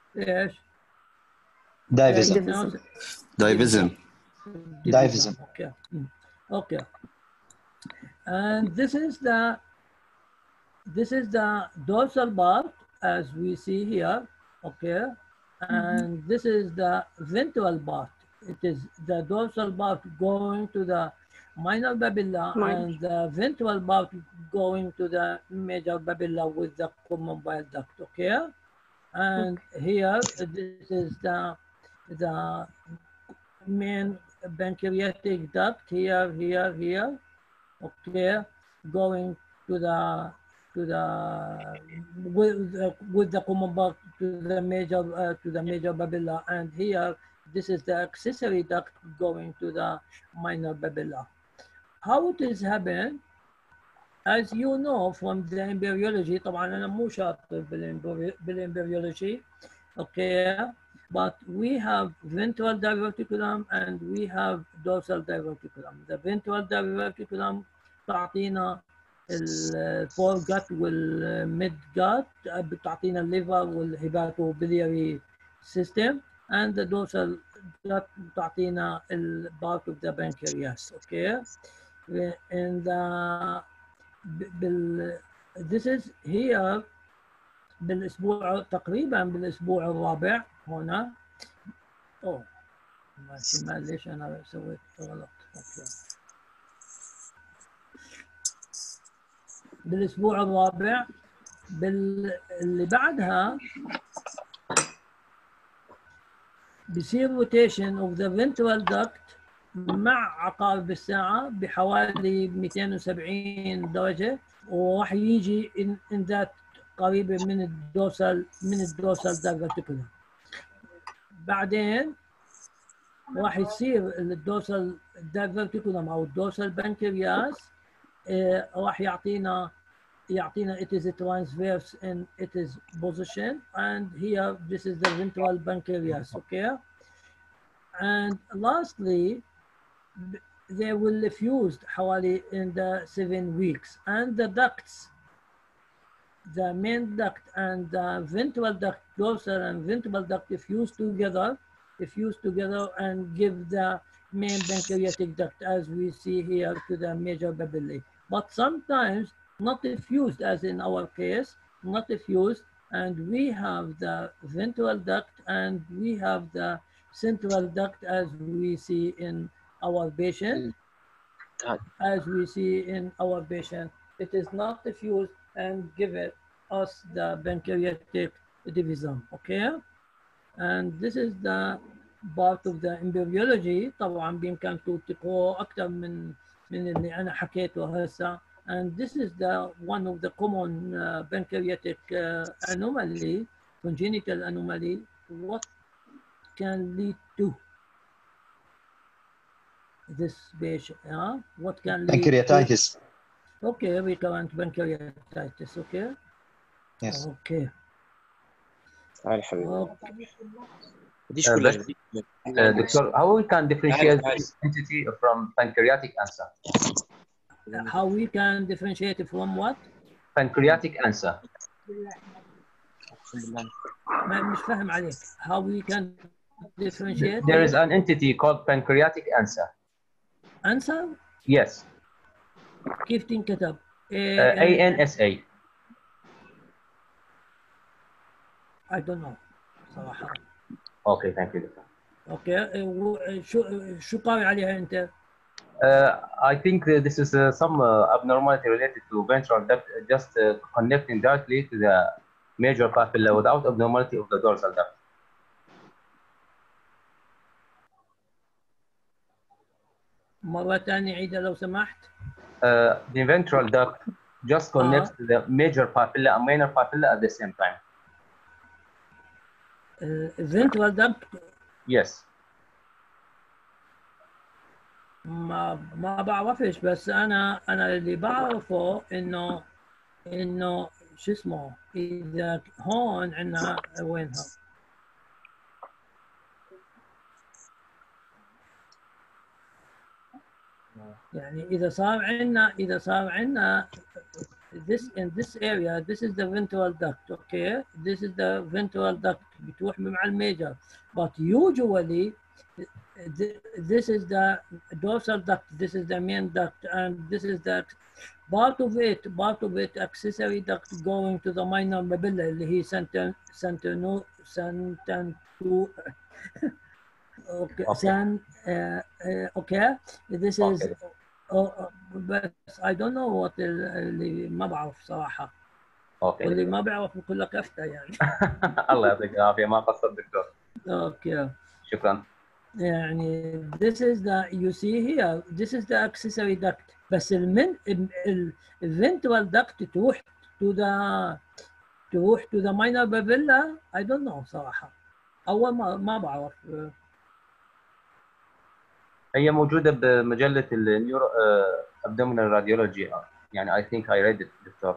divism. Okay. Okay. And this is the dorsal part as we see here. Okay. And this is the ventral part. It is the dorsal part going to the minor papilla and the ventral part going to the major papilla with the common bile duct. Okay. And here this is the main pancreatic duct here. Okay. Going to the with the common part to the major papilla, and here this is the accessory duct going to the minor papilla. How it is happen? As you know from the embryology, طبعا أنا مو شاطر بالembryology, okay, but we have ventral diverticulum and we have dorsal diverticulum. The ventral diverticulum تعطينا الفورجت والميد جات بتعطينا الليفر والهيباتو بلياري سيستم and the dorsal gut بتعطينا part of the pancreas. Okay. And this is here بالاسبوع تقريبا بالاسبوع الرابع هنا. اوه ليش انا سويت غلط. اوكي. بالاسبوع الرابع اللي بعدها بيصير روتيشن اوف ذا فنترال داكت مع عقارب الساعه بحوالي 270 درجه وراح يجي ان ذات قريبه من الدوسال دايفرتيكولم. بعدين راح يصير الدوسال دايفرتيكولم او الدوسال بانكرياس راح يعطينا it is a transverse in its position, and here this is the ventral pancreas. Okay. And lastly they will fuse حوالي in the 7 weeks, and the ducts, the main duct and the ventral duct, dorsal and ventral duct fuse together and give the main pancreatic duct as we see here to the major papillae. But sometimes not fused, as in our case, not fused, and we have the ventral duct and we have the central duct as we see in our patient. It is not fused and give us the pancreatic division. Okay. And this is the part of the embryology. طبعا بإمكانكم تقرأوا أكثر من اللي أنا حكيته هسه. And this is the one of the common pancreatic anomaly, congenital anomaly. What can lead to this patient? What can lead pancreatitis. To? Okay, recurrent pancreatitis. Okay. Yes. Okay. تعال حبيبي. Doctor, how we can differentiate this entity from pancreatic cancer? How we can differentiate from what? Pancreatic cancer. مش فاهم عليك. How we can differentiate? There is an entity called pancreatic cancer. Answer? Yes. كيف تنكتب؟ ANSA. I don't know صراحة. Okay, thank you, doctor. Okay, شو قاري عليها أنت؟ I think this is some abnormality related to ventral duct, just connecting directly to the major papilla without abnormality of the dorsal duct. مرة ثانية عيدها لو سمحت. The ventral duct just connects to the major papilla and minor papilla at the same time. Ventral duct. Yes. ما بعرفش بس أنا اللي بعرفه إنه شو اسمه إذا هون عندنا وينها؟ يعني إذا صار عندنا in this area, this is the ventral duct, okay? This is the ventral duct بتروح مع الميجر, but usually this is the dorsal duct, this is the main duct, and this is the part of it accessory duct going to the minor medulla اللي هي okay. This is بس I don't know what اللي ما بعرف صراحة. اوكي. واللي ما بعرف بقول لك افتى يعني. الله يعطيك العافية ما قصرت دكتور. اوكي. شكرا. يعني this is the you see here this is the accessory duct بس ventral duct تروح to the minor medulla I don't know صراحة. أول ما بعرف. هي موجودة بمجلة النيورو abdominal radiology يعني I think I read it دكتور.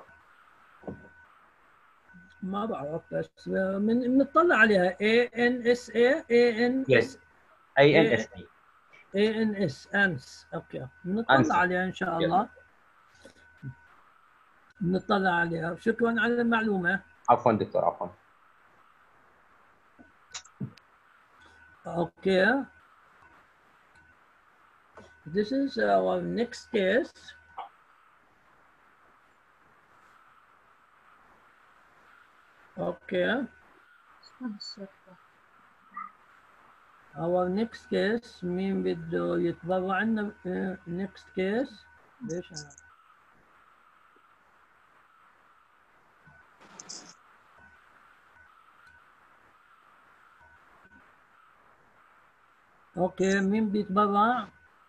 ما بعرف بس بنطلع عليها ANSA ANS اوكي بنطلع عليها ان شاء الله. بنطلع عليها. شكرا على المعلومة. عفوا دكتور عفوا. اوكي. This is our next case. Okay. Our next case مين بده يتبرع عنا next case ليش أنا اوكي مين بيتبرع؟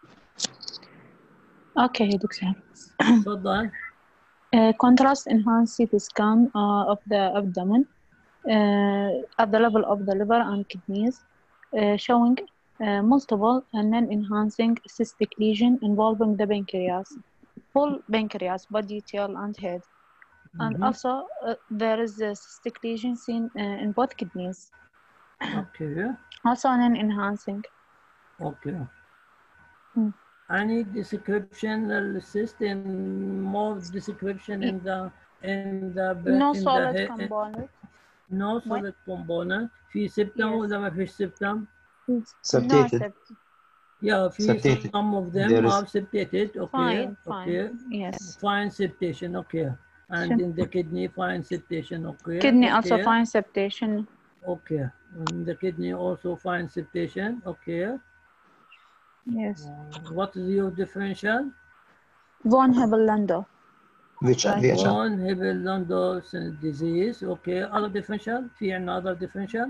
اوكي دكتور تفضل. Contrast enhanced CT scan of the abdomen at the level of the liver and kidneys, showing multiple and non-enhancing cystic lesion involving the pancreas, full pancreas, body, tail, and head. And also there is a cystic lesion seen in both kidneys. Okay. Also non-enhancing. Okay. Any description of the system, more description in the no solid component. No solid component. في septum ولا ما فيش septum? Septated. Yeah, septated. Some of them are septated. Okay. Okay. Yes. Fine septation. Okay. And in the kidney, fine septation. Okay. Kidney also fine septation. Okay. In the kidney also fine septation. Okay. Yes. What is your differential? Von Hippel-Lindau. Von Hippel-Lindau disease. Okay. Other differential? في عندنا other differential?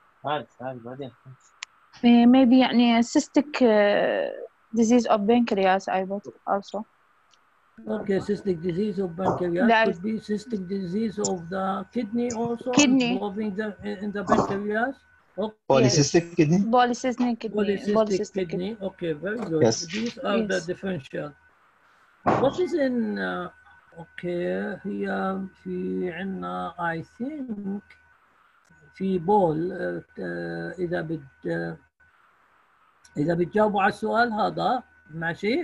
Maybe يعني cystic disease of pancreas I bet also. Okay, cystic disease of pancreas could be cystic disease of the kidney also. Kidney. Involving in the pancreas. Okay. Polycystic kidney? Polycystic kidney. Polycystic kidney. Okay, very good. Yes. These are the differential. What is in okay here في عنا I think في بول إذا بتجاوبوا على السؤال هذا ماشي.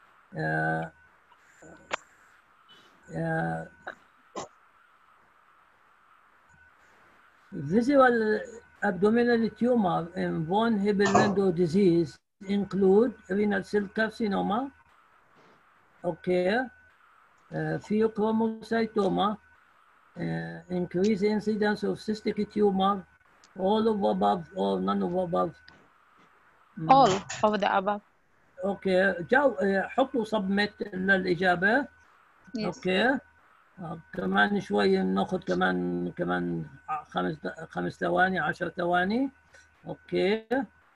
Visual abdominal tumor in von Hippel-Lindau disease include renal cell carcinoma, okay, pheochromocytoma, increased incidence of cystic tumor, all of above or none of above. All of the above. اوكي حطوا submit للإجابة. Yes. اوكي كمان شوي ناخذ كمان 5 ثواني 10 ثواني. اوكي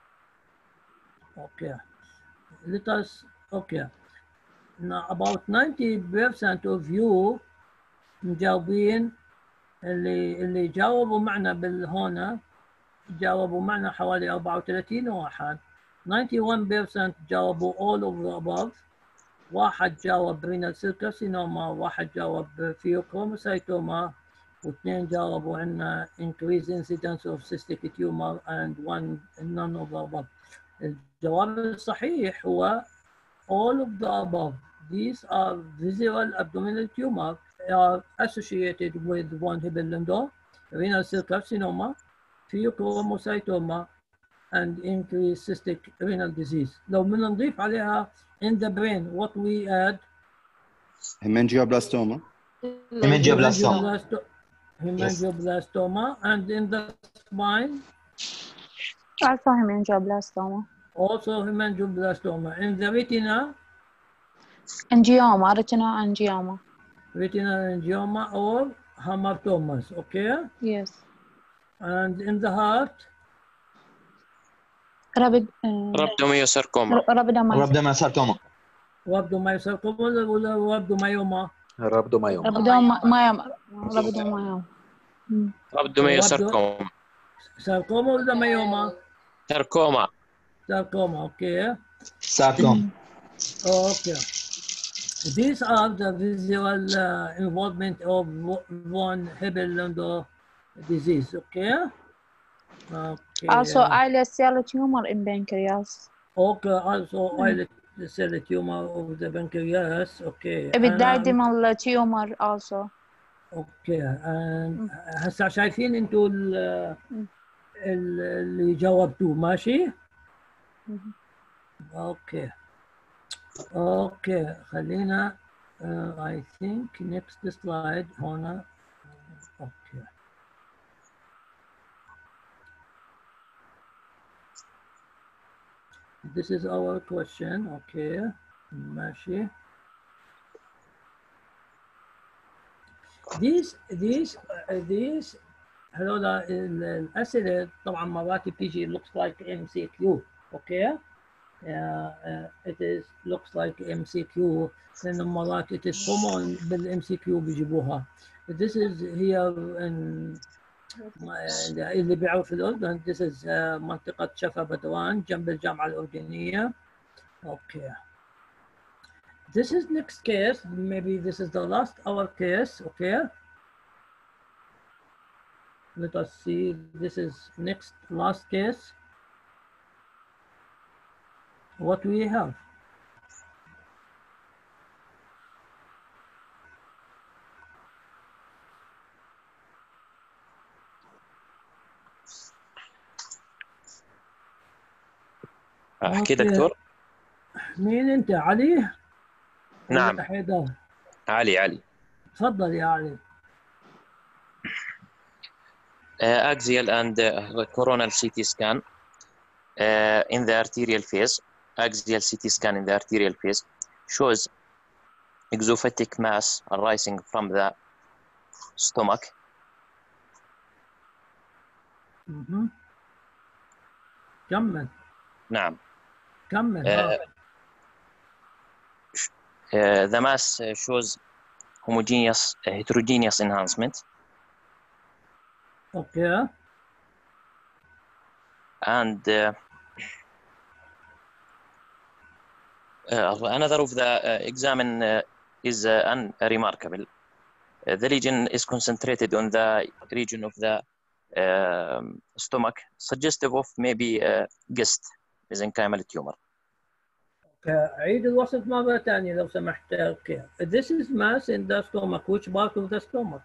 let us okay now about 90% of you مجاوبين اللي جاوبوا معنا بالهنا جاوبوا معنا حوالي 34 واحد. 91% جاوبوا all of the above. واحد جاوب renal cell carcinoma، واحد جاوب pheochromocytoma، واثنين جاوبوا عنا increased incidence of cystic tumor and one none of the above. الجواب الصحيح هو all of the above. These are visual abdominal tumors are associated with von Hippel-Lindau, renal cell carcinoma, pheochromocytoma, and increased cystic renal disease. لو بدنا نضيف عليها in the brain what we add? Hemangioblastoma. Hemangioblastoma. And in the spine? Also hemangioblastoma. Also hemangioblastoma. In the retina? Angioma, retinal angioma. Retinal angioma or hamartomas, okay? Yes. And in the heart? rhabdomyosarcoma. rhabdomyosarcoma. rhabdomyosarcoma ولا rhabdomyoma؟ rhabdomyosarcoma. sarcoma ولا myoma؟ sarcoma okay. Okay. These are the visual involvement of von Hippel-Lindau disease, okay? Okay. Also islet cell tumor in pancreas. Okay, also islet cell tumor of the pancreas, okay. Epididymal tumor also. Okay, and هسه شايفين انتوا اللي جاوبتوه ماشي؟ اوكي خلينا I think next slide هنا. اوكي this is our question. okay ماشي. these هذول الأسئلة طبعا مرات بتيجي looks like MCQ. okay it is looks like MCQ لأن مرات it is common بالMCQ بيجيبوها. this is here in اللي بيعرف الأردن this is منطقة شفا بدوان جنب الجامعة الأردنية. okay this is next case, maybe this is the last our case. okay let us see, this is next last case. What we have? احكي دكتور؟ مين انت؟ علي؟ نعم حيدر. علي. تفضل يا علي. axial and coronal CT scan in the arterial phase. Axial CT scan in the arterial phase shows exophytic mass arising from the stomach. كمل. نعم. كمل. The mass shows heterogeneous enhancement. Okay. And another of the examine is unremarkable. The lesion is concentrated on the region of the stomach, suggestive of maybe GIST, mesenchymal tumor. عيد الوصف مرة ثانية لو سمحت. Okay. This is mass in the stomach. Which part of the stomach?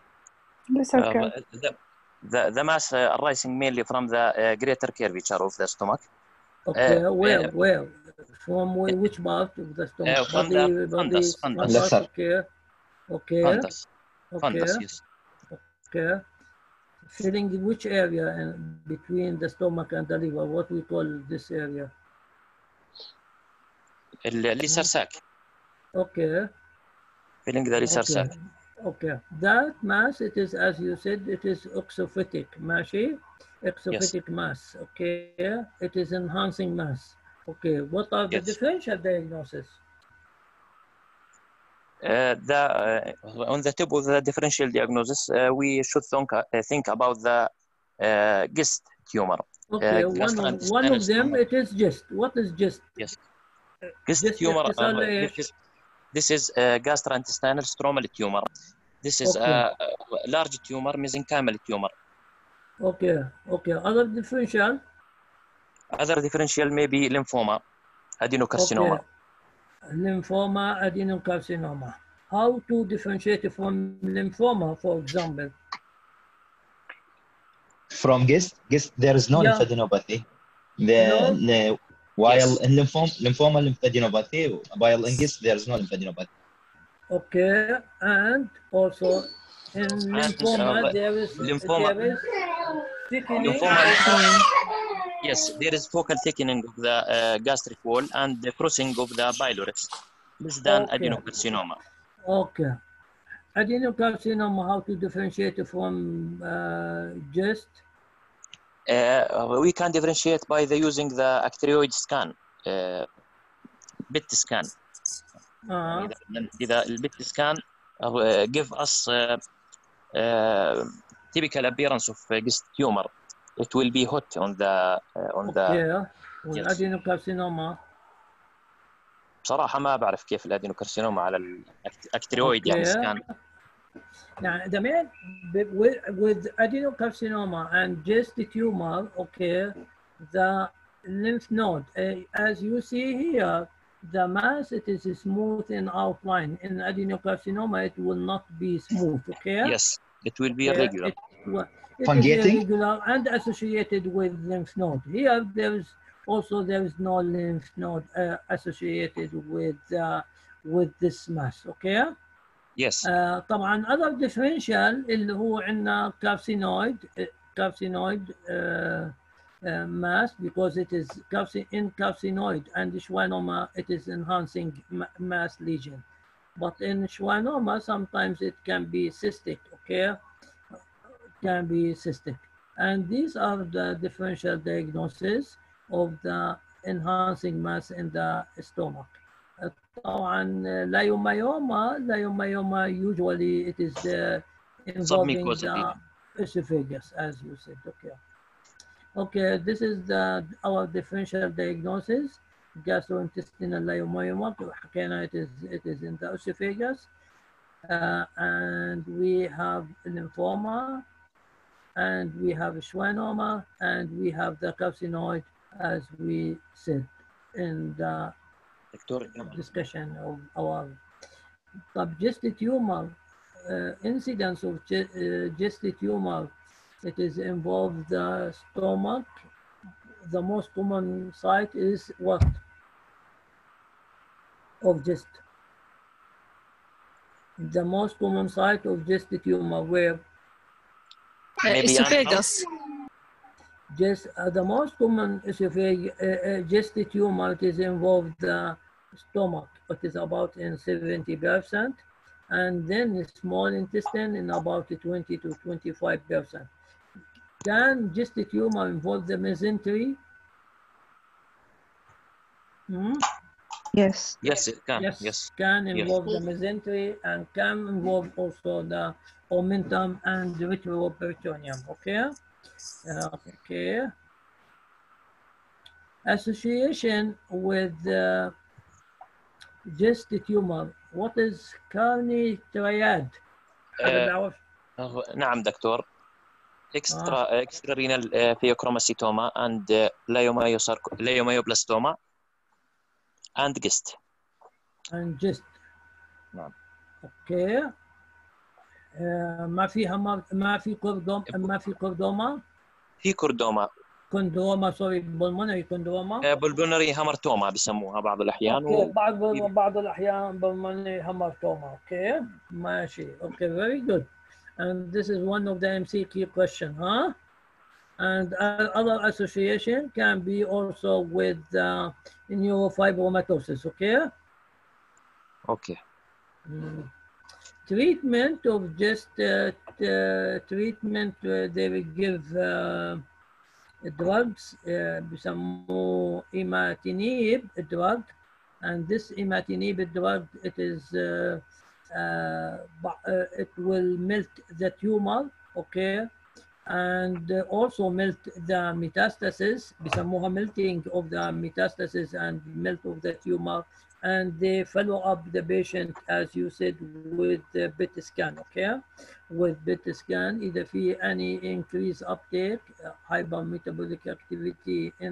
The mass arising mainly from the greater curvature of the stomach. Okay, where? From which part of the stomach? From the fundus. Okay. Fundus, yes. Okay. Filling which area between the stomach and the liver? What we call this area? Lesser sac. Okay. Filling the lesser sac. Okay. That mass, it is, as you said, it is exophytic. ماشي? Exophytic mass. Okay. It is enhancing mass. Okay. What are the differential diagnosis? On the top of the differential diagnosis, we should think about the GIST tumor. Okay, one of them, it is GIST. What is GIST? Yes. GIST tumor, this is gastrointestinal stromal tumor. This is a large tumor, mesenchymal tumor. Okay, other differential? Other differential may be lymphoma, adenocarcinoma. Lymphoma, adenocarcinoma. How to differentiate from lymphoma, for example? From GIST, there is no lymphadenopathy. While in lymphoma lymphadenopathy, while in GIST, there is no lymphadenopathy. Okay, and also in lymphoma, there is thickening. Yes, there is focal thickening of the gastric wall and the crossing of the pylorus, less than adenocarcinoma. Okay. Adenocarcinoma, how to differentiate from GIST? We can differentiate by using the actinoid scan, PET scan. The PET scan give us typical appearance of GIST tumor. It will be hot on the والادينوكارسينوما. بصراحة ما بعرف كيف الادينوكارسينوما على الاكتيرويد يعني سكان. يعني the man with adenocarcinoma and GIST tumor, okay, the lymph node, as you see here, the mass, it is smooth in outline. In adenocarcinoma, it will not be smooth, okay? Yes, it will be irregular. It is irregular and associated with lymph node. Here, there is no lymph node associated with this mass, okay? Yes. طبعا other differential اللي هو عندنا carcinoid mass, because it is in carcinoid and schwannoma, it is enhancing mass lesion. But in schwannoma, sometimes it can be cystic, okay? Can be cystic. And these are the differential diagnosis of the enhancing mass in the stomach. طبعا leiomyoma usually it is involving the esophagus, as you said. Okay, this is our differential diagnosis. Gastrointestinal leiomyoma, it is in the esophagus, and we have lymphoma, and we have schwannoma, and we have the carcinoid, as we said in the discussion of our GIST tumor. Incidence of GIST tumor, it is involved the stomach. The most common site is what of GIST? The most common site of GIST tumor, where? Esophagus. Just the most common GIST tumor, it is involved the stomach. It is about in 70%, and then the small intestine in about 20 to 25%. Can GIST tumor involve the mesentery? Yes. Yes, it can. Yes, can involve the mesentery and can involve also the omentum and the retroperitoneum. Okay. Okay. Association with GIST tumor. What is carney triad? نعم دكتور. extrarenal pheochromocytoma and leiomyoblastoma and GIST. And GIST. نعم. اوكي. ما في كوردوما. في كوردوما. كوندوما سوري بالمونري كوندوما. بالمونري هامرتوما بسموها بعض الأحيان. اوكي بعض الأحيان بالمونري هامرتوما. اوكي ماشي. اوكي very good. And this is one of the MCQ question, huh? And other association can be also with neurofibromatosis. Okay. Okay. Treatment of just treatment they will give drugs بيسموه imatinib drug, and this imatinib drug it is it will melt the tumor, okay, and also melt the metastasis. بيسموها melting of the metastasis and melt of the tumor, and they follow up the patient as you said with the PET scan, okay? With PET scan, either في any increased uptake, hypermetabolic activity in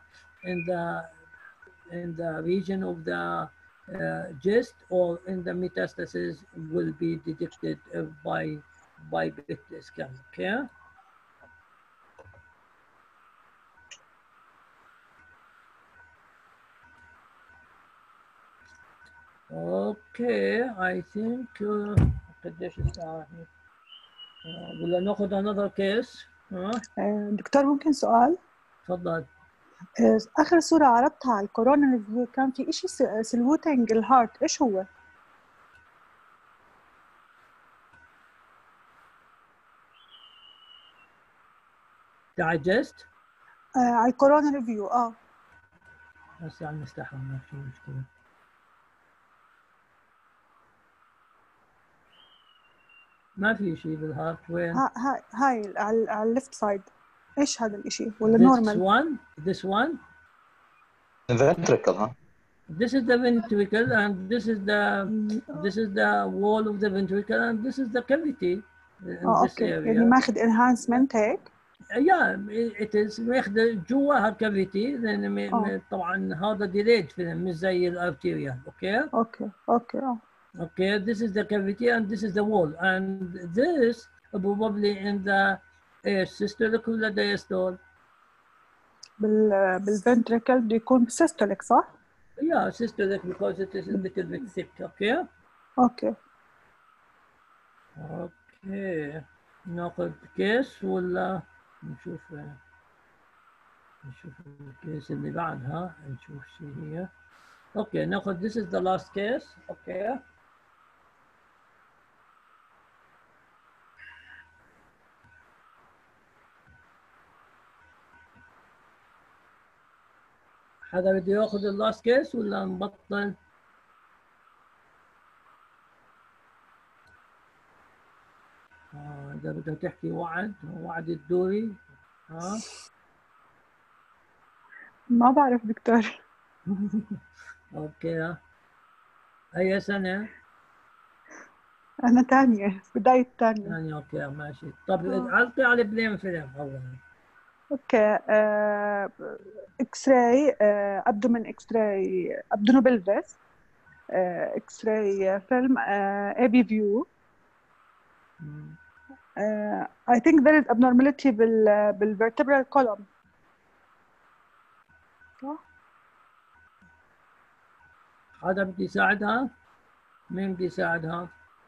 the region of the GIST or in the metastasis will be detected by PET scan, okay? Okay, I think قديش الساعة هي؟ ولا ناخذ another case؟ دكتور ممكن سؤال؟ تفضل. آخر صورة عرضتها على الكورونا ريفيو كان في إشي سلوتنج الهارت، إيش هو؟ digest؟ على الكورونا ريفيو بس يعني نستحمل ما في مشكلة. ما في شيء بالهارت. وين؟ هاي على الليفت سايد. ايش هذا الشيء ولا نورمال؟ This one. Ventricle, huh? This is the ventricle, and this is the wall of the ventricle, and this is the cavity in this area. يعني ماخذ enhancement هيك؟ Yeah, it is ماخذ جواها cavity لأن طبعا هذا delayed فيلم مش زي الارتيريال. اوكي؟ اوكي. Okay, this is the cavity and this is the wall, and this probably in the systolic ولا diastole. بالventricle بده يكون systolic صح؟ Yeah, systolic because it is a little bit thick. Okay. Okay. Okay. ناخذ كيس ولا نشوف الكيس اللي بعدها نشوف شو هي. Okay, ناخذ this is the last case. Okay. حدا بده ياخذ اللاست كيس ولا نبطل؟ إذا بدك تحكي وعد الدوري. ما بعرف دكتور. اوكي. أي سنة؟ أنا تانية، بداية تانية. اوكي ماشي. طب علقي على بلين فيلم أولا. اوكي. اكس راي ابدومين، اكس راي ابدونوبلفيس، اكس راي فيلم اي بي فيو. I think there is abnormality بالvertebral column. هذا بدي يساعدها؟ مين بدي يساعدها؟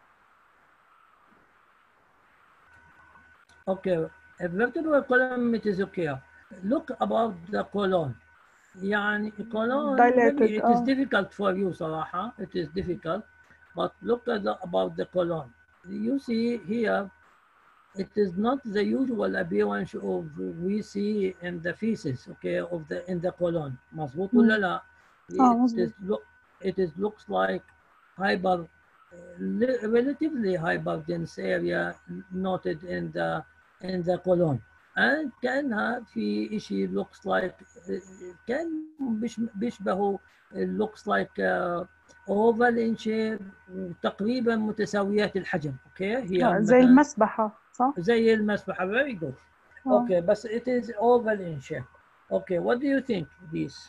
اوكي. Vertebral column it is okay. Look about the colon. يعني colon maybe it is difficult for you صراحة. It is difficult, but look at about the colon. You see here, it is not the usual appearance of we see in the feces, okay, of in the colon. مظبوط ولا لا؟ It looks like relatively hyperdense area noted in the colon. And كأنها في إشي looks like كان بيشبهوا looks like oval in shape وتقريبا متساويات الحجم. اوكي. هي زي المسبحة. صح؟ زي المسبحة. very good. Okay, but it is oval in shape. Okay, what do you think this?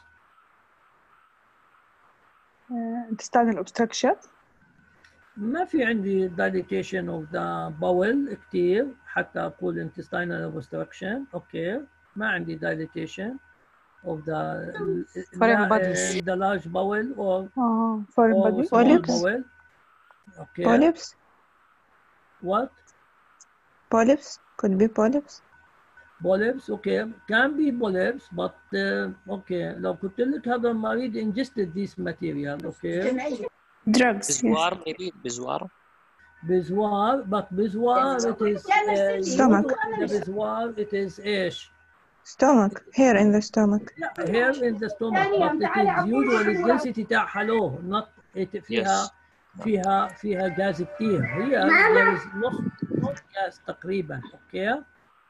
intestinal obstruction. ما في عندي dilatation of the bowel كتير حتى أقول intestinal obstruction. Okay, ما عندي dilatation of the foreign bodies. the large bowel or foreign or body. small Polyps. bowel. Okay. Polyps. What? Polyps. Could be polyps. Polyps. Okay, can be polyps, but okay. لو قلت لك هذا المريض ingested this material. Okay. Drugs. بزوار maybe بزوار. بزوار, but بزوار it is stomach. The بزوار it is إيش؟ Stomach. Hair in the stomach. Yeah, hair in the stomach, but it is usually density تاعها low, not it فيها غاز كتير. Here there is نص غاز تقريبا. Okay.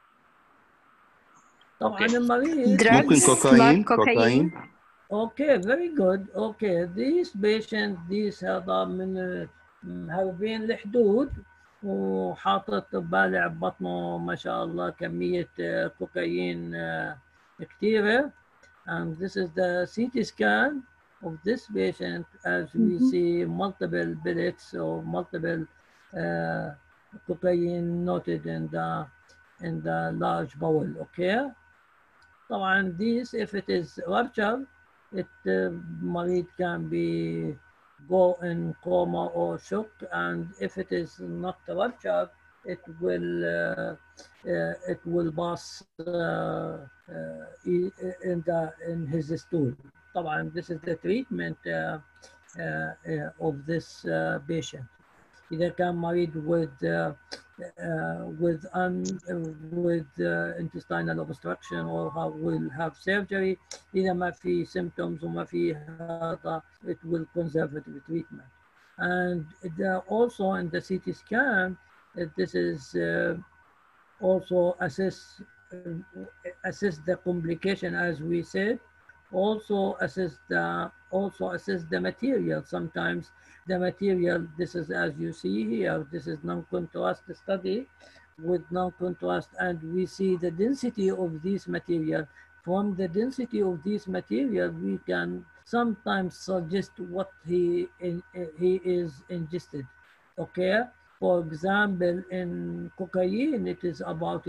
طبعا المريض ممكن كوكايين. Okay, very good. Okay, these patients هذا من هربين الحدود وحاطط بالع ببطنه ما شاء الله كمية كوكايين كتيرة. And this is the CT scan of this patient as we see multiple billets or multiple cocaine noted in the large bowel. Okay. طبعا this if it is rupture it مريض can be go in coma or shock, and if it is not ruptured it will pass in his stool. طبعا this is the treatment of this patient. إذا كان مريض with intestinal obstruction or will have surgery, إذا ما في symptoms وما في هذا, it will conservative treatment. And also in the CT scan, this is also assess the complication as we said. Also assess the material. Sometimes the material, this is as you see here, this is non-contrast study with non-contrast, and we see the density of this material. From the density of this material, we can sometimes suggest what he is ingested. Okay. For example, in cocaine, it is about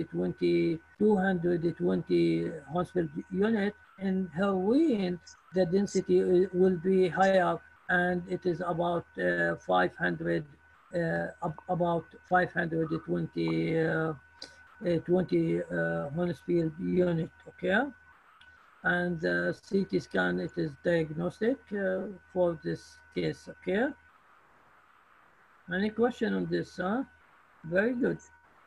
220 hospital unit. In heroin, the density will be higher, and it is about 500, about 520 20 Hounsfield unit. Okay, and CT scan, it is diagnostic for this case. Okay. Any question on this? Huh? Very good.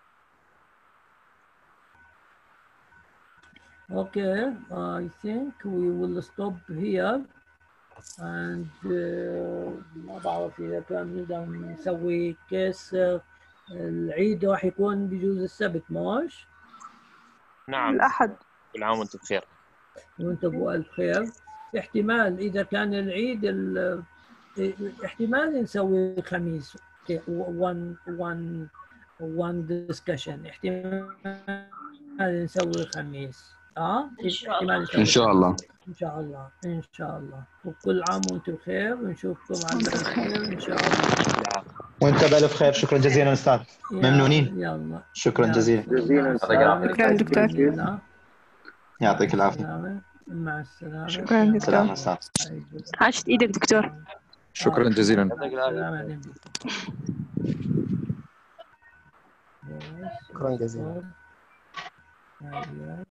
Okay, I think we will stop here, and ما بعرف إذا كان نقدر نسوي كيس العيد راح يكون بجوز السبت ماش؟ نعم. الأحد. كل عام وأنتم بخير. وأنتم بألف خير. احتمال إذا كان العيد احتمال نسوي الخميس. one discussion. احتمال نسوي الخميس. إن شاء الله. إن شاء الله. إن شاء الله. وكل عام وأنتم بخير، ونشوفكم على خير إن شاء الله. وأنت بألف خير. شكرا جزيلا أستاذ. ممنونين. يلا. شكرا جزيلا. شكرا دكتور. يعطيك العافية. مع السلامة. شكرا دكتور. سلام أستاذ. عاشت إيدك دكتور. شكرا جزيلا. شكرا جزيلا.